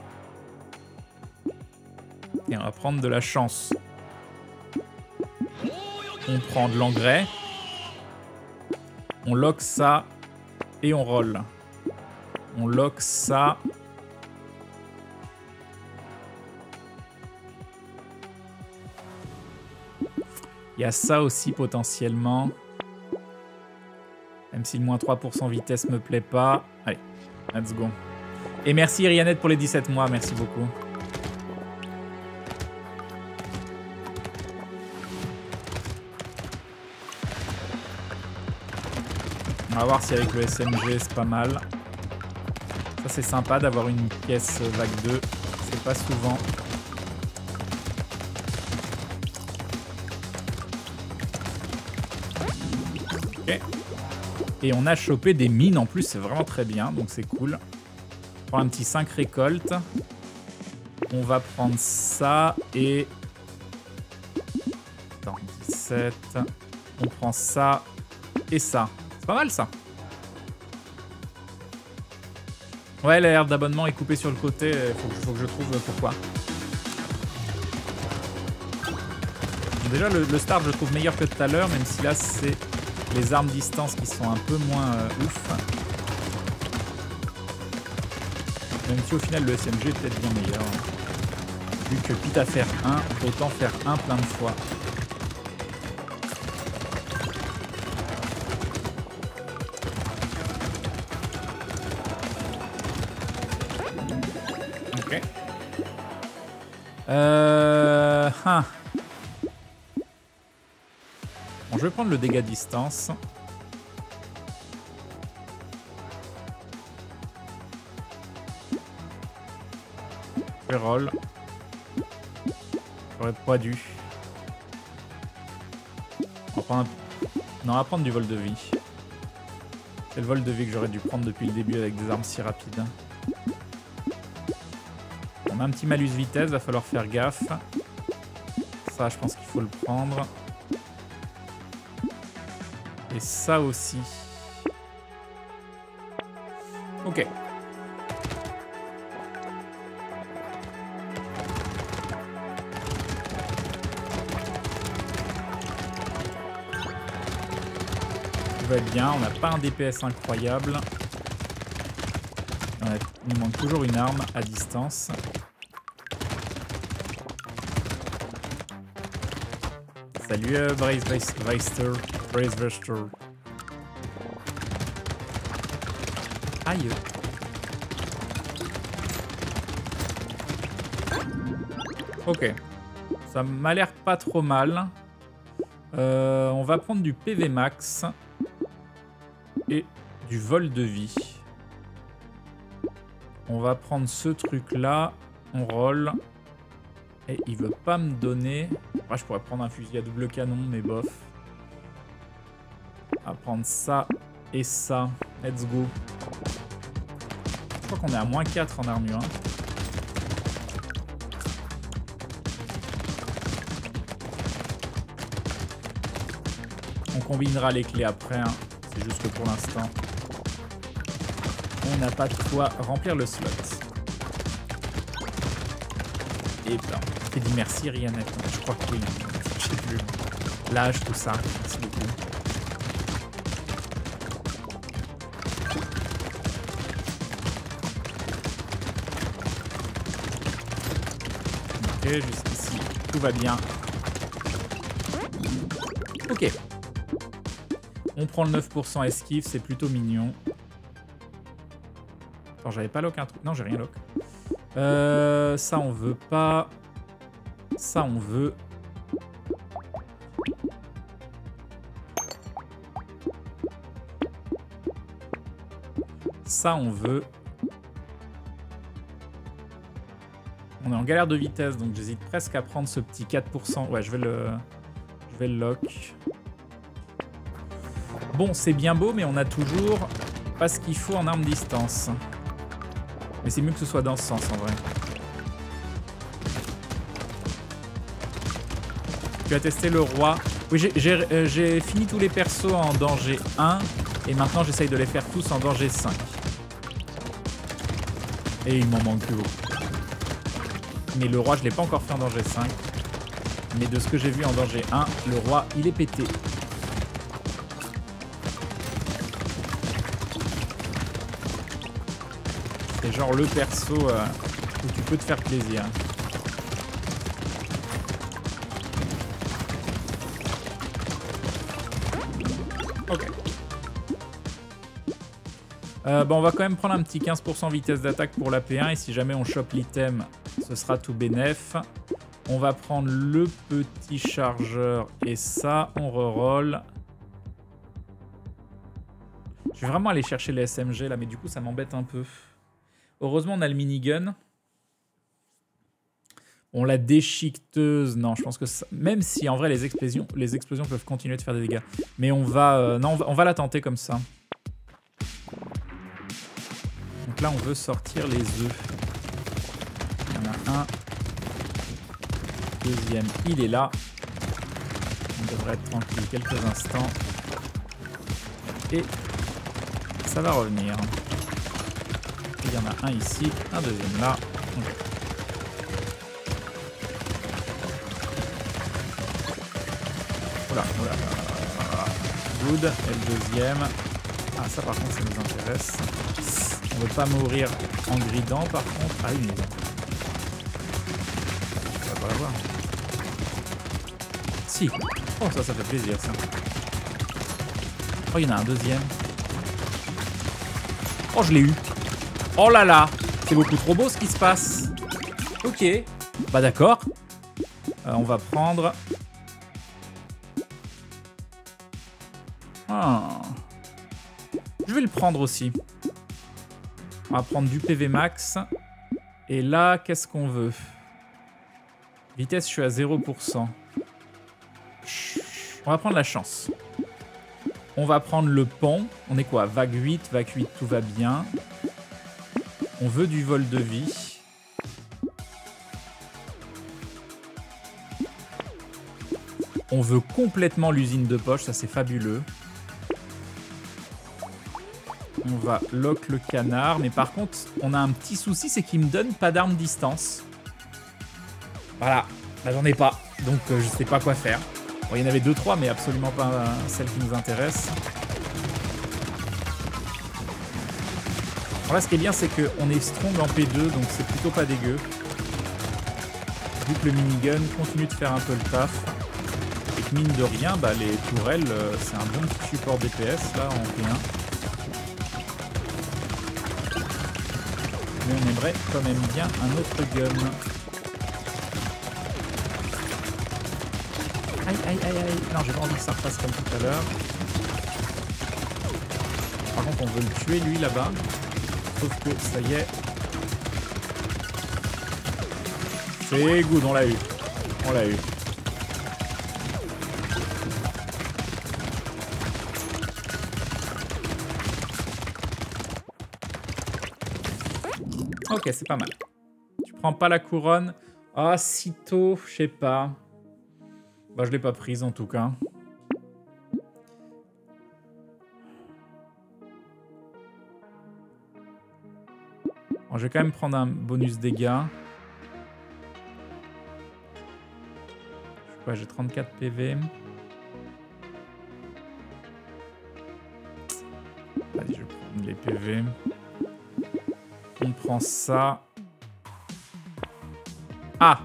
Et on va prendre de la chance. On prend de l'engrais. On lock ça. Et on roll. On lock ça. Il y a ça aussi potentiellement. Même si le moins trois pour cent vitesse me plaît pas. Allez, let's go. Et merci Rianette pour les dix-sept mois, merci beaucoup. On va voir si avec le S M G c'est pas mal. Ça c'est sympa d'avoir une pièce vague deux. C'est pas souvent. Ok. Et on a chopé des mines en plus, c'est vraiment très bien, donc c'est cool. On prend un petit cinq récoltes. On va prendre ça et... Attends, dix-sept. On prend ça et ça. C'est pas mal ça. Ouais, l'air d'abonnement est coupé sur le côté, faut que, faut que je trouve pourquoi. Déjà le, le start je trouve meilleur que tout à l'heure, même si là c'est les armes distance qui sont un peu moins euh, ouf. Même si au final le S M G est peut-être bien meilleur. Vu que quitte à faire un, autant faire un plein de fois. Ok. Euh... Hein. Bon, je vais prendre le dégât distance. Je roll. J'aurais pas dû. On va prendre un... Non, on va prendre du vol de vie. C'est le vol de vie que j'aurais dû prendre depuis le début avec des armes si rapides. On a un petit malus vitesse, va falloir faire gaffe. Ça, je pense qu'il faut le prendre. Et ça aussi. Ok. Tout va bien, on n'a pas un D P S incroyable. On a... Il nous manque toujours une arme à distance. Salut euh, Brace Weister. Brace Weister. Aïe. Ok. Ça m'a l'air pas trop mal. Euh, on va prendre du P V max. Et du vol de vie. On va prendre ce truc là. On roll. Et il veut pas me donner... Moi, je pourrais prendre un fusil à double canon, mais bof. On va prendre ça et ça. Let's go. Je crois qu'on est à moins quatre en armure. Hein. On combinera les clés après. Hein. C'est juste que pour l'instant, on n'a pas de quoi remplir le slot. Et ben, je t'ai dit merci Rianette. Je crois que oui. Je sais plus. L'âge, tout ça. Merci beaucoup. Ok, jusqu'ici, tout va bien. Ok. On prend le neuf pour cent esquive, c'est plutôt mignon. Attends, j'avais pas lock un truc. Non, j'ai rien lock. Euh, ça, on veut pas. Ça, on veut. Ça, on veut. On est en galère de vitesse, donc j'hésite presque à prendre ce petit quatre pour cent. Ouais, je vais le, je vais le lock. Bon, c'est bien beau, mais on a toujours pas ce qu'il faut en arme distance. Mais c'est mieux que ce soit dans ce sens en vrai. Tu as testé le roi. Oui, j'ai euh, fini tous les persos en danger un. Et maintenant j'essaye de les faire tous en danger cinq. Et il m'en manque plus beaucoup. Mais le roi je l'ai pas encore fait en danger cinq. Mais de ce que j'ai vu en danger un, le roi il est pété. C'est genre le perso euh, où tu peux te faire plaisir. Ok. Euh, bon, on va quand même prendre un petit quinze pour cent vitesse d'attaque pour la P un. Et si jamais on chope l'item, ce sera tout bénef. On va prendre le petit chargeur et ça, on reroll. Je vais vraiment aller chercher les S M G là, mais du coup ça m'embête un peu. Heureusement on a le minigun. On la déchiqueteuse, non je pense que ça... Même si en vrai les explosions, les explosions peuvent continuer de faire des dégâts. Mais on va, euh, non, on va, on va la tenter comme ça. Donc là on veut sortir les œufs. Il y en a un. Deuxième, il est là. On devrait être tranquille quelques instants. Et ça va revenir. Il y en a un ici, un deuxième là. Okay. Oula, oula, oula. Good. Et le deuxième. Ah, ça par contre, ça nous intéresse. On veut pas mourir en gridant par contre. Ah, une maison. On va pas la voir. Si. Oh, ça, ça fait plaisir, ça. Oh, il y en a un deuxième. Oh, je l'ai eu. Oh là là. C'est beaucoup trop beau ce qui se passe. Ok. Bah d'accord. Euh, on va prendre... Ah. Je vais le prendre aussi. On va prendre du P V max. Et là, qu'est-ce qu'on veut? Vitesse, je suis à zéro pour cent. On va prendre la chance. On va prendre le pont. On est quoi? Vague huit. Vague huit, tout va bien. On veut du vol de vie. On veut complètement l'usine de poche. Ça, c'est fabuleux. On va lock le canard. Mais par contre, on a un petit souci. C'est qu'il me donne pas d'arme distance. Voilà. Là, j'en ai pas. Donc, euh, je sais pas quoi faire. Bon, il y en avait deux trois, mais absolument pas euh, celle qui nous intéresse. Alors là, ce qui est bien, c'est qu'on est strong en P deux, donc c'est plutôt pas dégueu. Vu que le minigun continue de faire un peu le taf. Et que mine de rien, bah, les tourelles, euh, c'est un bon petit support D P S là en P un. Mais on aimerait quand même bien un autre gun. Aïe, aïe, aïe, aïe. Non, j'ai pas envie que ça repasse comme tout à l'heure. Par contre, on veut le tuer, lui, là-bas. Sauf que, ça y est. C'est good, on l'a eu. On l'a eu. Ok, c'est pas mal. Tu prends pas la couronne. Ah, si tôt, je sais pas. Bah, je l'ai pas prise en tout cas. Bon, je vais quand même prendre un bonus dégâts. Je sais pas, j'ai trente-quatre P V. Allez, je vais prendre les P V. On prend ça. Ah!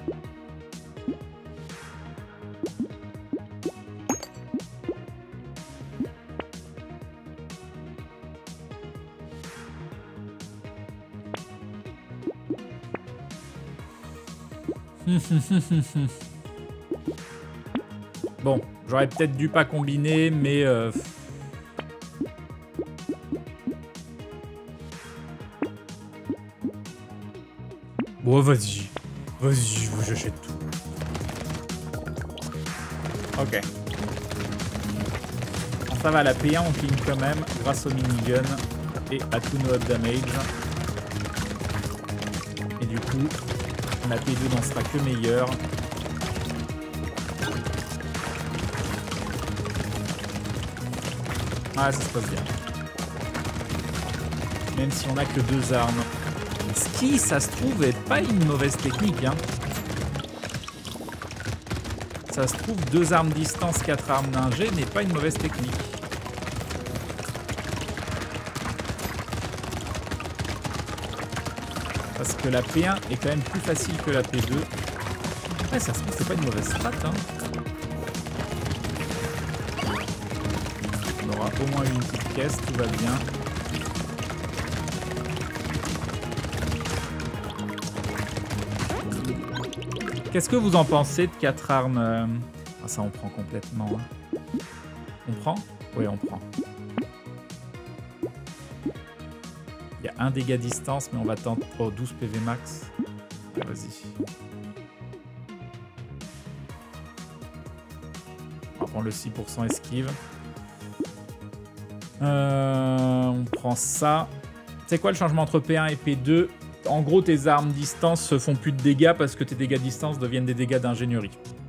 Bon, j'aurais peut-être dû pas combiner, mais... Euh... Bon, vas-y. Vas-y, j'achète tout. Ok. Ça va, la P un on clean quand même grâce au minigun et à tous nos up damage. Et du coup, la P deux n'en sera que meilleure. Ah, ça se passe bien. Même si on a que deux armes. Ce qui, ça se trouve, est pas une mauvaise technique, hein. Ça se trouve, deux armes distance, quatre armes d'ingé n'est pas une mauvaise technique. Parce que la P un est quand même plus facile que la P deux. Ouais, ça se trouve, c'est pas une mauvaise strat, hein. On aura au moins une petite caisse, tout va bien. Qu'est-ce que vous en pensez de quatre armes euh... Ah, ça on prend complètement. Hein. On prend? Oui, on prend. Il y a un dégât distance, mais on va tenter... Oh, douze P V max. Ah, vas-y. On va prendre le six pour cent esquive. Euh, on prend ça. C'est quoi le changement entre P un et P deux? En gros, tes armes distance se font plus de dégâts parce que tes dégâts distance deviennent des dégâts d'ingénierie.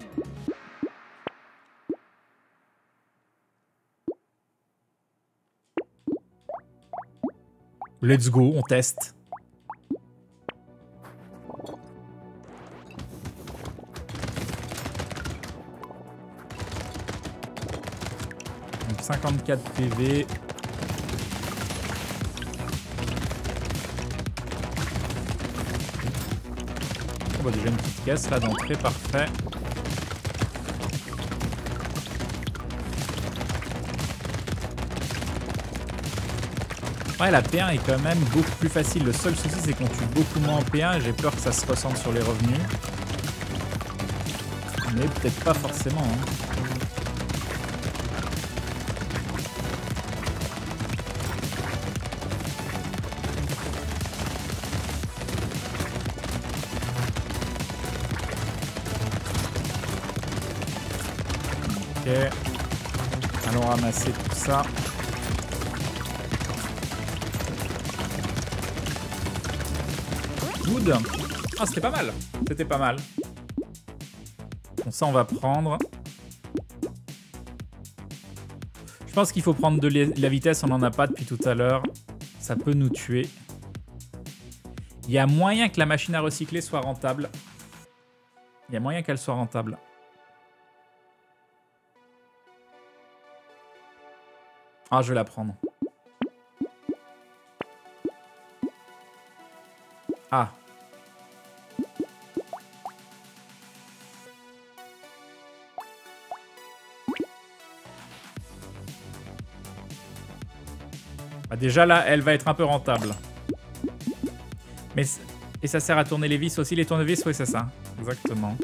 Let's go, on teste. Donc cinquante-quatre P V. On voit déjà une petite caisse là d'entrée, parfait. Ouais, la P un est quand même beaucoup plus facile. Le seul souci, c'est qu'on tue beaucoup moins en P un et j'ai peur que ça se ressente sur les revenus. Mais peut-être pas forcément. Hein. Ok. Allons ramasser tout ça. Good. Ah, c'était pas mal. C'était pas mal. Bon, ça, on va prendre. Je pense qu'il faut prendre de la vitesse. On n'en a pas depuis tout à l'heure. Ça peut nous tuer. Il y a moyen que la machine à recycler soit rentable. Il y a moyen qu'elle soit rentable. Ah, je vais la prendre. Ah. Bah déjà là, elle va être un peu rentable. Mais et ça sert à tourner les vis aussi, les tournevis, oui c'est ça. Exactement.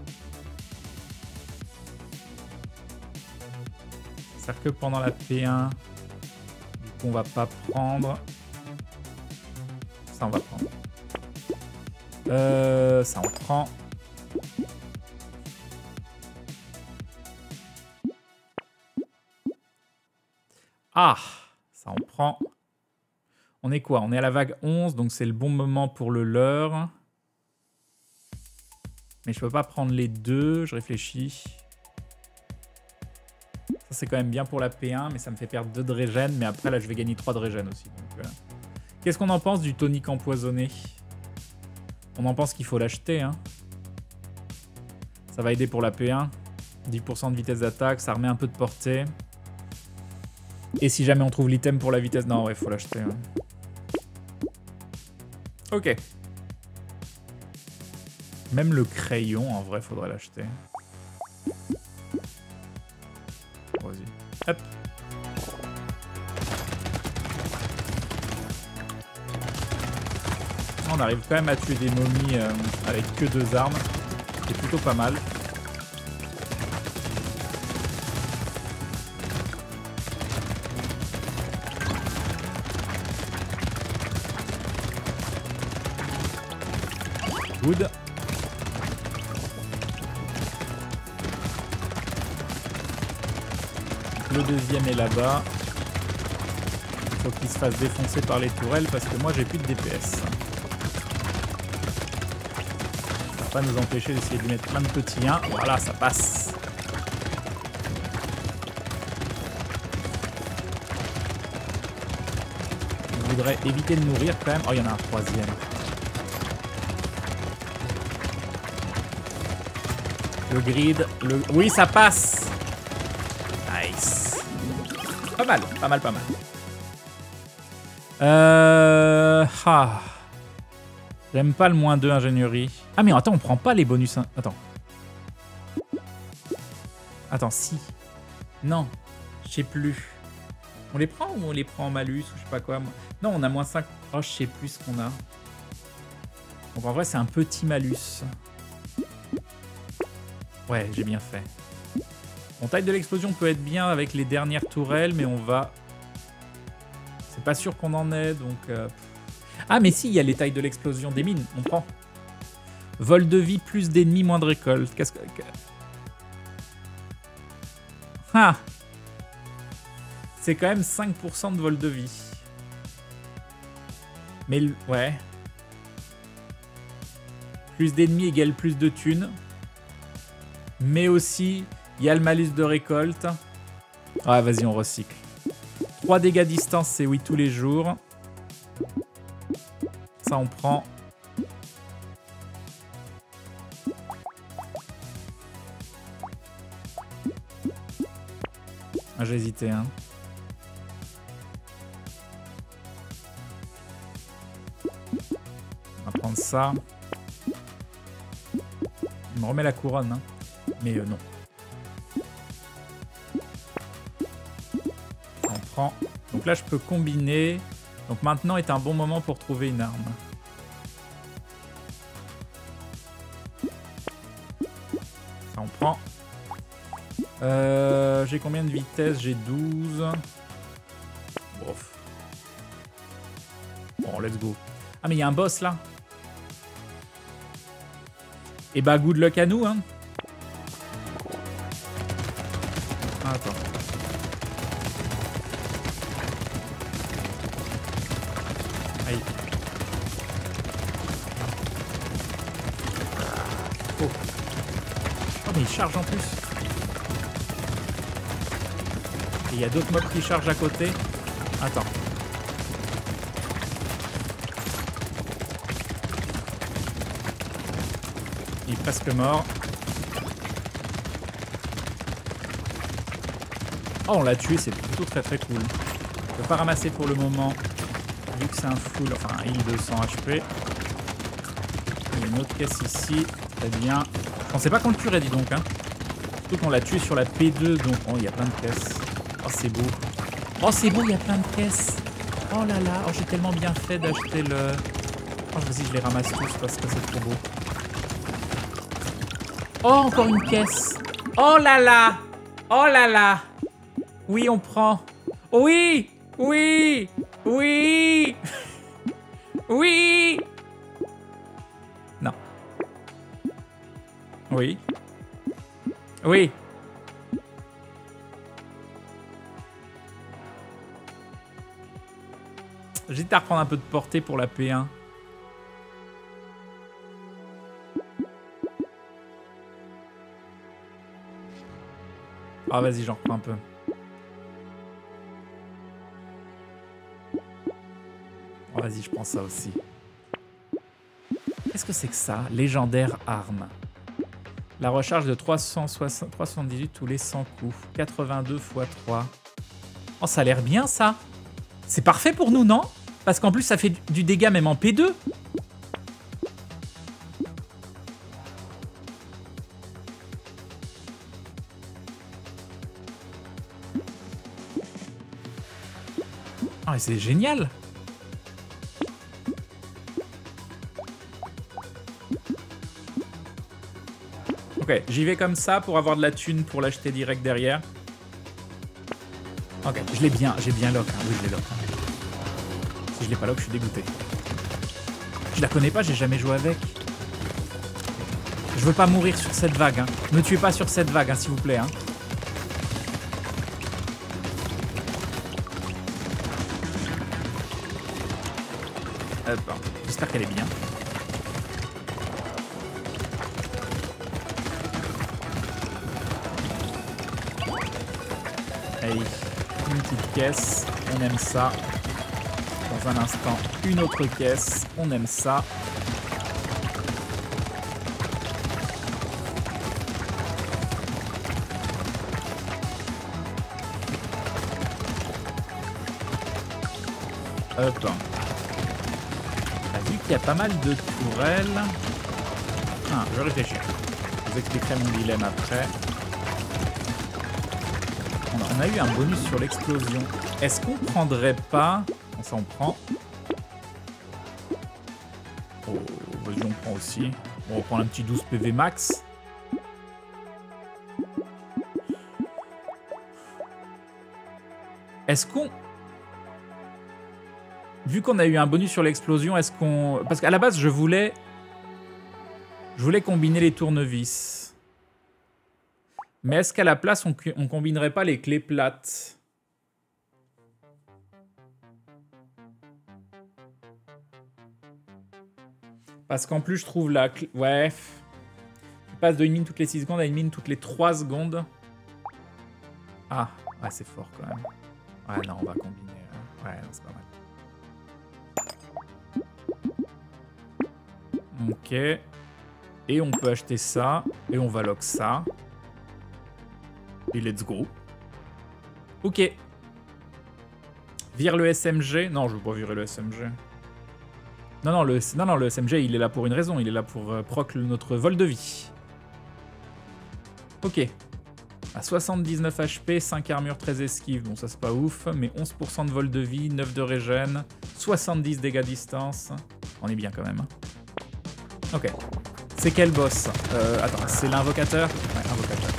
Ça sert que pendant la P un. Du coup on va pas prendre. Ça on va prendre. Euh, ça on prend. Ah, ça on prend. On est quoi? On est à la vague onze, donc c'est le bon moment pour le leurre. Mais je peux pas prendre les deux, je réfléchis. Ça c'est quand même bien pour la P un, mais ça me fait perdre deux de régène. Mais après là je vais gagner trois de régène aussi. Donc, euh... qu'est-ce qu'on en pense du tonique empoisonné? On en pense qu'il faut l'acheter. Hein. Ça va aider pour la P un. dix pour cent de vitesse d'attaque, ça remet un peu de portée. Et si jamais on trouve l'item pour la vitesse... Non, ouais, il faut l'acheter. Hein. Ok. Même le crayon, en vrai, faudrait l'acheter. Vas-y. Hop. On arrive quand même à tuer des momies euh, avec que deux armes. C'est plutôt pas mal. Good. Le deuxième est là-bas. Il faut qu'il se fasse défoncer par les tourelles parce que moi j'ai plus de D P S. Ça va pas nous empêcher d'essayer de lui mettre plein de petits uns. Voilà, ça passe. On voudrait éviter de mourir quand même. Oh, il y en a un troisième. Le grid, le... Oui, ça passe. Nice. Pas mal, pas mal, pas mal. Euh... Ah. J'aime pas le moins deux ingénierie. Ah mais attends, on prend pas les bonus... Attends. Attends, si. Non, je sais plus. On les prend ou on les prend en malus ou je sais pas quoi. Non, on a moins cinq. Oh, je sais plus ce qu'on a. Donc en vrai, c'est un petit malus. Ouais, j'ai bien fait. Bon, taille de l'explosion peut être bien avec les dernières tourelles, mais on va... C'est pas sûr qu'on en ait, donc... Euh... Ah, mais si, il y a les tailles de l'explosion des mines, on prend. Vol de vie, plus d'ennemis, moins de récolte. Qu'est-ce que... Ah! C'est quand même cinq pour cent de vol de vie. Mais, ouais. Plus d'ennemis égale plus de thunes. Mais aussi, il y a le malus de récolte. Ah, vas-y, on recycle. trois dégâts distance, c'est oui tous les jours. Ça, on prend. Ah, j'ai hésité, hein. On va prendre ça. Il me remet la couronne, hein. Mais euh, non. On prend. Donc là, je peux combiner. Donc maintenant est un bon moment pour trouver une arme. Ça, on prend. Euh, j'ai combien de vitesse? J'ai douze. Bof. Bon, let's go. Ah, mais il y a un boss là. Et bah, good luck à nous, hein. Ah, attends. Aïe. Oh. Oh, mais il charge en plus. Et il y a d'autres mobs qui chargent à côté. Attends. Il est presque mort. Oh, on l'a tué, c'est plutôt très très cool. Je peux pas ramasser pour le moment, vu que c'est un full, enfin un heal deux cents H P. Il y a une autre caisse ici, très bien. On sait pas qu'on le tuerait, dis donc. Hein. Surtout qu'on l'a tué sur la P deux, donc oh, il y a plein de caisses. Oh, c'est beau. Oh, c'est beau, il y a plein de caisses. Oh là là, oh, j'ai tellement bien fait d'acheter le... Oh, vas-y, je les ramasse tous parce que c'est trop beau. Oh, encore une caisse. Oh là là. Oh là là. Oui, on prend. Oui. Oui. Oui. Oui. Non. Oui. Oui. J'hésite à reprendre un peu de portée pour la P un. Ah, vas-y, j'en reprends un peu. Oh, vas-y, je prends ça aussi. Qu'est-ce que c'est que ça? Légendaire arme. La recharge de trois cent soixante-dix-huit tous les cent coups. quatre-vingt-deux fois trois. Oh, ça a l'air bien, ça. C'est parfait pour nous, non? Parce qu'en plus, ça fait du dégât même en P deux. Ah, c'est génial. Ok, j'y vais comme ça pour avoir de la thune pour l'acheter direct derrière. Ok, je l'ai bien, j'ai bien lock. Hein. Oui, je l'ai lock. Hein. Si je l'ai pas lock, je suis dégoûté. Je la connais pas, j'ai jamais joué avec. Je veux pas mourir sur cette vague. Hein. Ne tuez pas sur cette vague, hein, s'il vous plaît. Hein. Hop, j'espère qu'elle est bien. Allez, une petite caisse, on aime ça. Dans un instant, une autre caisse, on aime ça. Hop. T'as vu qu'il y a pas mal de tourelles. Ah, je vais réfléchir. Je vous expliquerai mon dilemme après. On a eu un bonus sur l'explosion. Est-ce qu'on prendrait pas... Ça on prend. Oh, vas-y, on prend aussi. On va prendre un petit douze P V max. Est-ce qu'on... Vu qu'on a eu un bonus sur l'explosion, est-ce qu'on... Parce qu'à la base, je voulais... Je voulais combiner les tournevis. Mais est-ce qu'à la place, on, on combinerait pas les clés plates? Parce qu'en plus, je trouve la... Cl... Ouais. Je passe de une mine toutes les six secondes à une mine toutes les trois secondes. Ah, ouais, c'est fort quand même. Ouais, non, on va combiner. Ouais, non, c'est pas mal. Ok. Et on peut acheter ça. Et on va lock ça. Et let's go. Ok. Vire le S M G. Non, je veux pas virer le S M G. Non, non, le, non, non, le S M G, il est là pour une raison. Il est là pour euh, proc notre vol de vie. Ok. À soixante-dix-neuf H P, cinq armures, treize esquives. Bon, ça, c'est pas ouf. Mais onze pour cent de vol de vie, neuf de régène, soixante-dix dégâts distance. On est bien quand même. Ok. C'est quel boss? euh, Attends, c'est l'invocateur? Ouais, invocateur.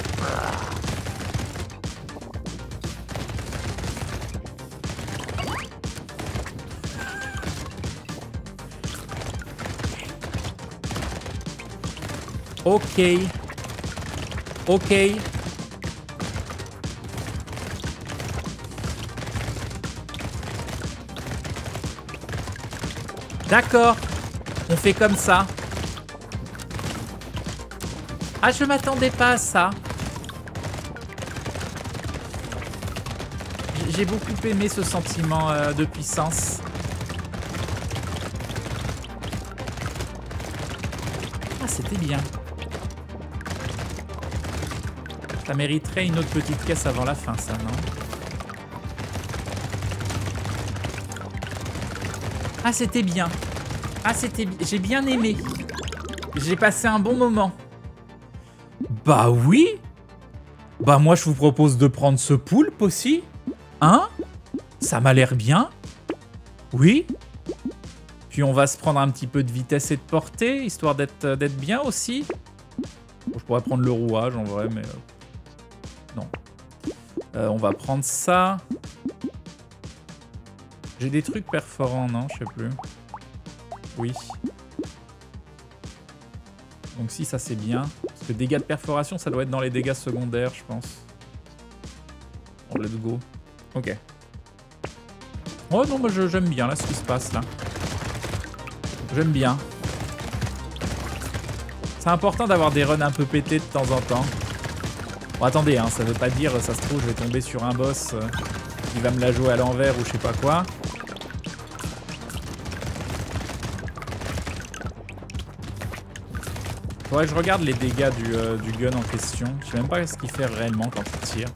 Ok. Ok. D'accord. On fait comme ça. Ah, je m'attendais pas à ça. J'ai beaucoup aimé ce sentiment euh, de puissance. Ah, c'était bien. Ça mériterait une autre petite caisse avant la fin, ça, non? Ah, c'était bien. Ah, c'était... J'ai bien aimé. J'ai passé un bon moment. Bah oui. Bah moi, je vous propose de prendre ce poulpe aussi. Hein? Ça m'a l'air bien. Oui. Puis on va se prendre un petit peu de vitesse et de portée, histoire d'être d'être bien aussi. Bon, je pourrais prendre le rouage, en vrai, mais... Euh... Non. Euh, on va prendre ça. J'ai des trucs perforants, non? Je sais plus. Oui. Donc si, ça c'est bien. Parce que dégâts de perforation, ça doit être dans les dégâts secondaires, je pense. Bon, let's go. Ok. Oh non, moi j'aime bien là ce qui se passe là. J'aime bien. C'est important d'avoir des runs un peu pétés de temps en temps. Bon, attendez, hein, ça veut pas dire, ça se trouve, je vais tomber sur un boss euh, qui va me la jouer à l'envers ou je sais pas quoi. Faudrait que je regarde les dégâts du, euh, du gun en question. Je sais même pas ce qu'il fait réellement quand il tire.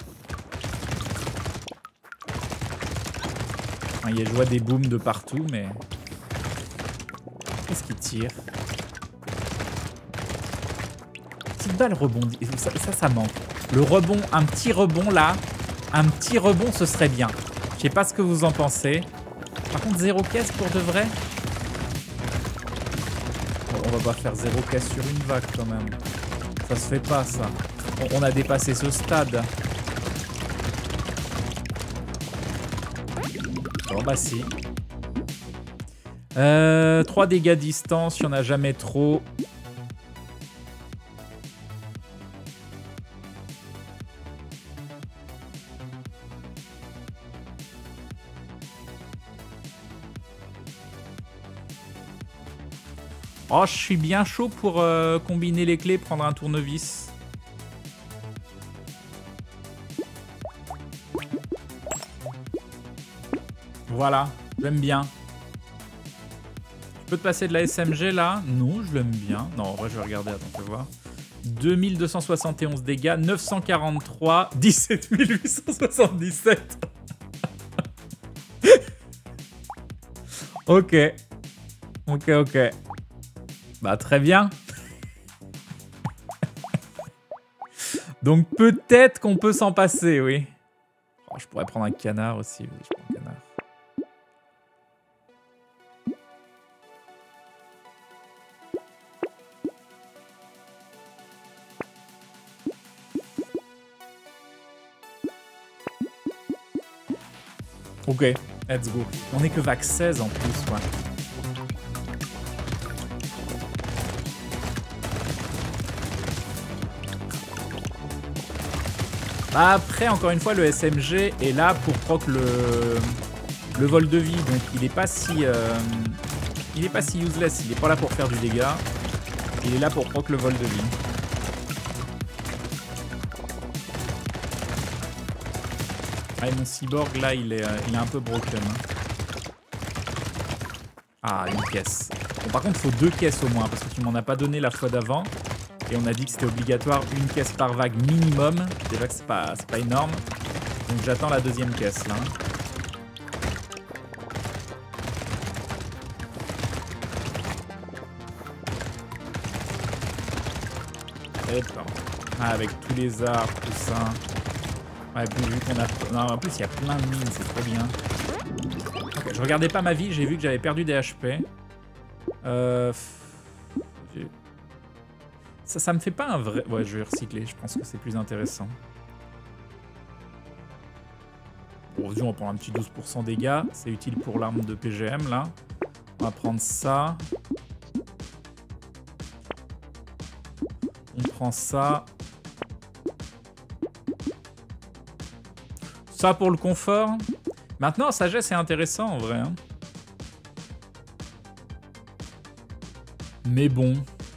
Enfin, il je vois des booms de partout, mais... Qu'est-ce qu'il tire? Petite balle rebondie. Ça, ça, ça manque. Le rebond, un petit rebond là. Un petit rebond, ce serait bien. Je sais pas ce que vous en pensez. Par contre, zéro caisse pour de vrai? On va pas faire zéro caisse sur une vague quand même. Ça se fait pas ça. On a dépassé ce stade. Bon bah si. Euh, trois dégâts distance, il n'y en a jamais trop. Oh, je suis bien chaud pour euh, combiner les clés, prendre un tournevis. Voilà, j'aime bien. Je peux te passer de la S M G là? Non, je l'aime bien. Non, en vrai, je vais regarder, attends, je vais voir. deux mille deux cent soixante et onze dégâts, neuf cent quarante-trois, dix-sept mille huit cent soixante-dix-sept. Ok. Ok, ok. Bah, très bien. Donc, peut-être qu'on peut s'en passer, oui. Oh, je pourrais prendre un canard aussi. Oui, je prends un canard. Ok, let's go. On est que vague seize en plus, quoi. Bah après, encore une fois, le S M G est là pour proc le, le vol de vie, donc il est pas si, euh, il est pas si useless. Il est pas là pour faire du dégât. Il est là pour proc le vol de vie. Ah, et mon cyborg là, il est, euh, il est un peu broken. Hein. Ah, une caisse. Bon, par contre, il faut deux caisses au moins parce que tu m'en as pas donné la fois d'avant. Et on a dit que c'était obligatoire une caisse par vague minimum. Déjà que c'est pas, c'est pas énorme. Donc j'attends la deuxième caisse là. Hop. Ah, avec tous les arbres, tout ça. Ouais, vu qu'on a... Non, en plus il y a plein de mines, c'est trop bien. Okay, je regardais pas ma vie, j'ai vu que j'avais perdu des H P. Euh... Ça, ça me fait pas un vrai... Ouais, je vais recycler, je pense que c'est plus intéressant. Bon, on va prendre un petit douze pour cent dégâts. C'est utile pour l'arme de P G M, là. On va prendre ça. On prend ça. Ça pour le confort. Maintenant, sagesse est intéressant, en vrai. Hein. Mais bon...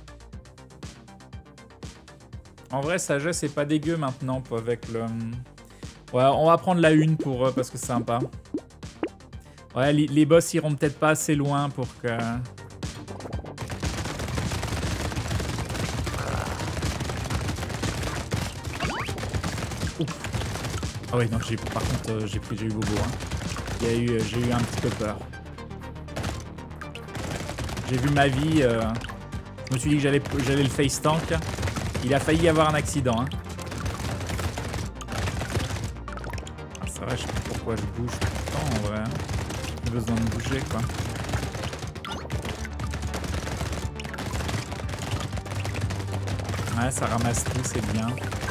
En vrai, sagesse, c'est pas dégueu maintenant avec le... Ouais, on va prendre la une pour, parce que c'est sympa. Ouais, les, les boss iront peut-être pas assez loin pour que... Ouf. Ah ouais, non, j'ai, par contre, euh, j'ai pris, j'ai eu bobo. Hein. Il y a eu, j'ai eu un petit peu peur. J'ai vu ma vie. Euh... Je me suis dit que j'allais, j'allais le face tank. Il a failli y avoir un accident. Hein. Ah, c'est vrai, je sais pas pourquoi je bouge tout le temps en vrai. J'ai besoin de bouger quoi. Ouais, ça ramasse tout, c'est bien.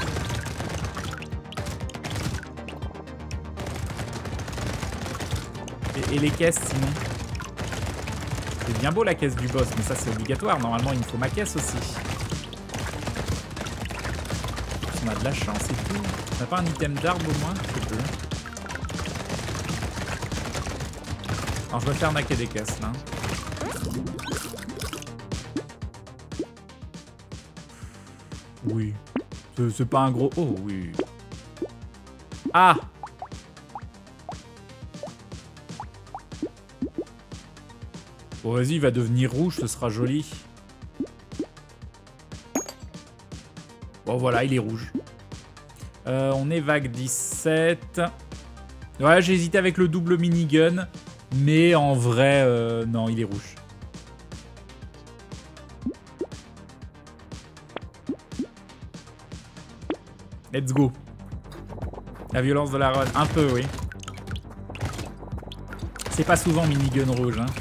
Et, et les caisses sinon? C'est bien beau la caisse du boss, mais ça c'est obligatoire. Normalement, il me faut ma caisse aussi. On a de la chance et tout. On n'a pas un item d'arbre au moins? Je peux. Alors je vais faire naquer des caisses là. Oui. C'est pas un gros... Oh oui. Ah! Bon vas-y, il va devenir rouge, ce sera joli. Bon voilà, il est rouge. Euh, on est vague dix-sept. Ouais, j'ai hésité avec le double minigun. Mais en vrai, euh, non, il est rouge. Let's go. La violence de la run. Un peu, oui. C'est pas souvent minigun rouge, hein.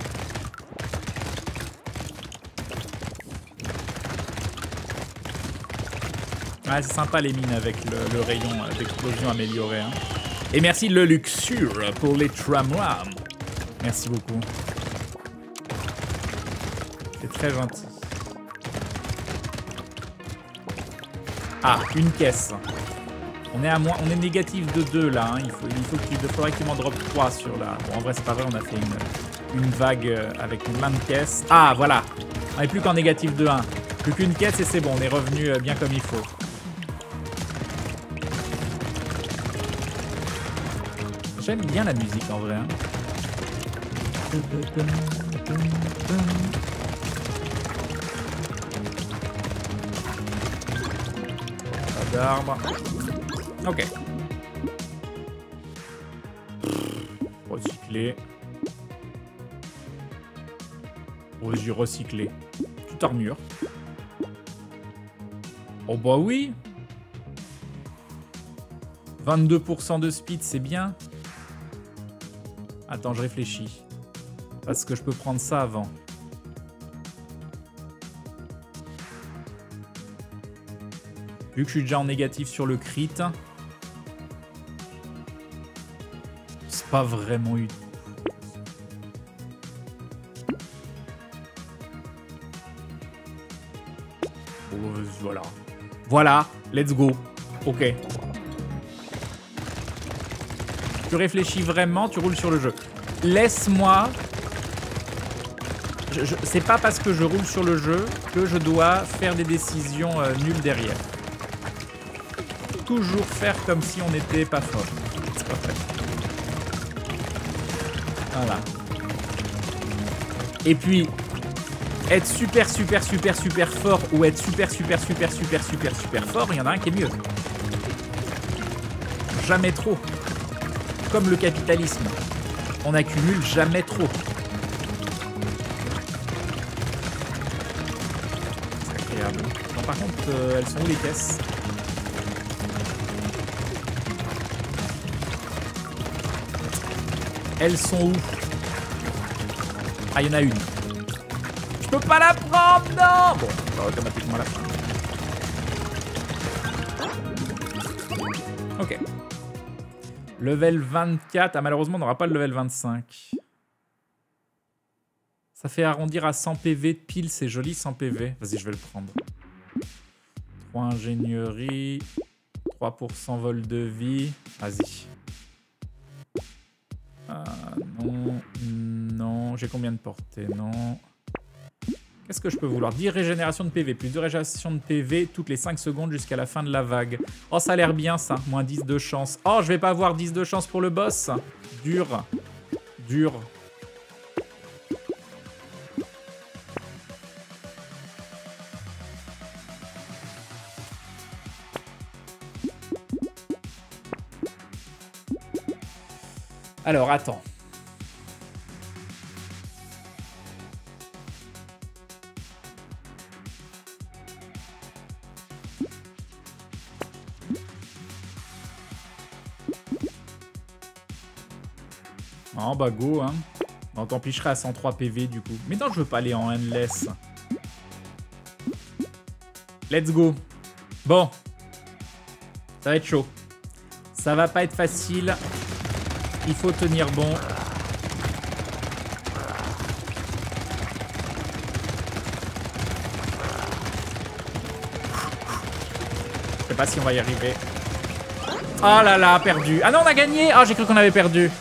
Ouais, c'est sympa les mines avec le, le rayon d'explosion amélioré. Hein. Et merci le Luxure pour les tramrams. Merci beaucoup. C'est très gentil. Ah, une caisse. On est à moins, on est négatif de deux là. Hein. Il faut, il faut qu'il faudrait qu'il m'en drop trois sur la. Bon, en vrai, c'est pas vrai, on a fait une, une vague avec plein de caisses. Ah, voilà. On n'est plus qu'en négatif de un. Plus qu'une caisse et c'est bon, on est revenu bien comme il faut. J'aime bien la musique en vrai. Hein. Pas d'arbre. Ok. Recycler. Vas-y, recycler. Toute armure. Oh bah oui. vingt-deux pour cent de speed, c'est bien. Attends, je réfléchis. Parce que je peux prendre ça avant. Vu que je suis déjà en négatif sur le crit. C'est pas vraiment utile. Voilà. Voilà, let's go. Ok. Tu réfléchis vraiment, tu roules sur le jeu. Laisse-moi... Je, je, c'est pas parce que je roule sur le jeu que je dois faire des décisions euh, nulles derrière. Toujours faire comme si on n'était pas fort. Voilà. Et puis, être super, super, super, super fort ou être super, super, super, super, super, super fort, il y en a un qui est mieux. Jamais trop. Comme le capitalisme. On n'accumule jamais trop. C'est agréable. Non, par contre, euh, elles sont où les caisses? Elles sont où? Ah, il y en a une. Je peux pas la prendre, non! Bon, on va automatiquement la prendre. Ok. Level vingt-quatre. Ah, malheureusement, on n'aura pas le level vingt-cinq. Ça fait arrondir à cent P V de pile. C'est joli, cent P V. Vas-y, je vais le prendre. trois ingénierie. trois pour cent vol de vie. Vas-y. Ah, non. Non. J'ai combien de portée? Non. Qu'est-ce que je peux vouloir? dix régénération de P V. Plus de régénération de P V toutes les cinq secondes jusqu'à la fin de la vague. Oh, ça a l'air bien, ça. Moins dix de chance. Oh, je vais pas avoir dix de chance pour le boss. Dur. Dur. Alors, attends. Oh bah go hein. Bon, tant pis, je serai à cent trois P V du coup. Mais non, je veux pas aller en endless. Let's go. Bon. Ça va être chaud. Ça va pas être facile. Il faut tenir bon. Je sais pas si on va y arriver. Oh là là, perdu. Ah non, on a gagné. Ah, j'ai cru qu'on avait perdu.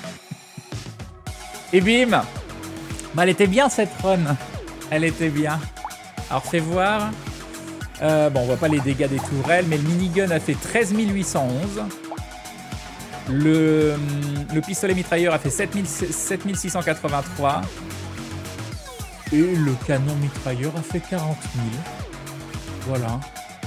Et bim. Bah, elle était bien cette run. Elle était bien. Alors, fais voir. Euh, bon, on voit pas les dégâts des tourelles, mais le minigun a fait treize mille huit cent onze. Le, le pistolet mitrailleur a fait sept mille six cent quatre-vingt-trois. Et le canon mitrailleur a fait quarante mille. Voilà.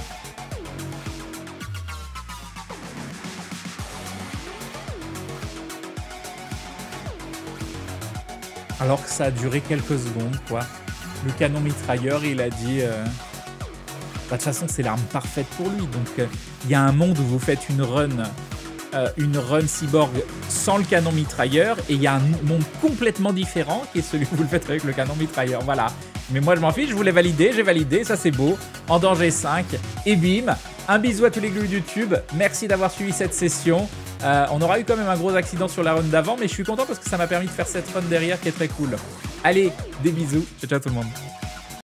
Alors que ça a duré quelques secondes, quoi. Le canon mitrailleur, il a dit... Euh... Bah, de toute façon, c'est l'arme parfaite pour lui. Donc, il euh, y a un monde où vous faites une run... Euh, une run cyborg sans le canon mitrailleur et il y a un monde complètement différent qui est celui où vous le faites avec le canon mitrailleur, voilà. Mais moi je m'en fiche, je voulais valider, j'ai validé, ça c'est beau, en danger cinq, et bim, un bisou à tous les glues YouTube, merci d'avoir suivi cette session. Euh, on aura eu quand même un gros accident sur la run d'avant, mais je suis content parce que ça m'a permis de faire cette run derrière qui est très cool. Allez, des bisous, ciao ciao tout le monde.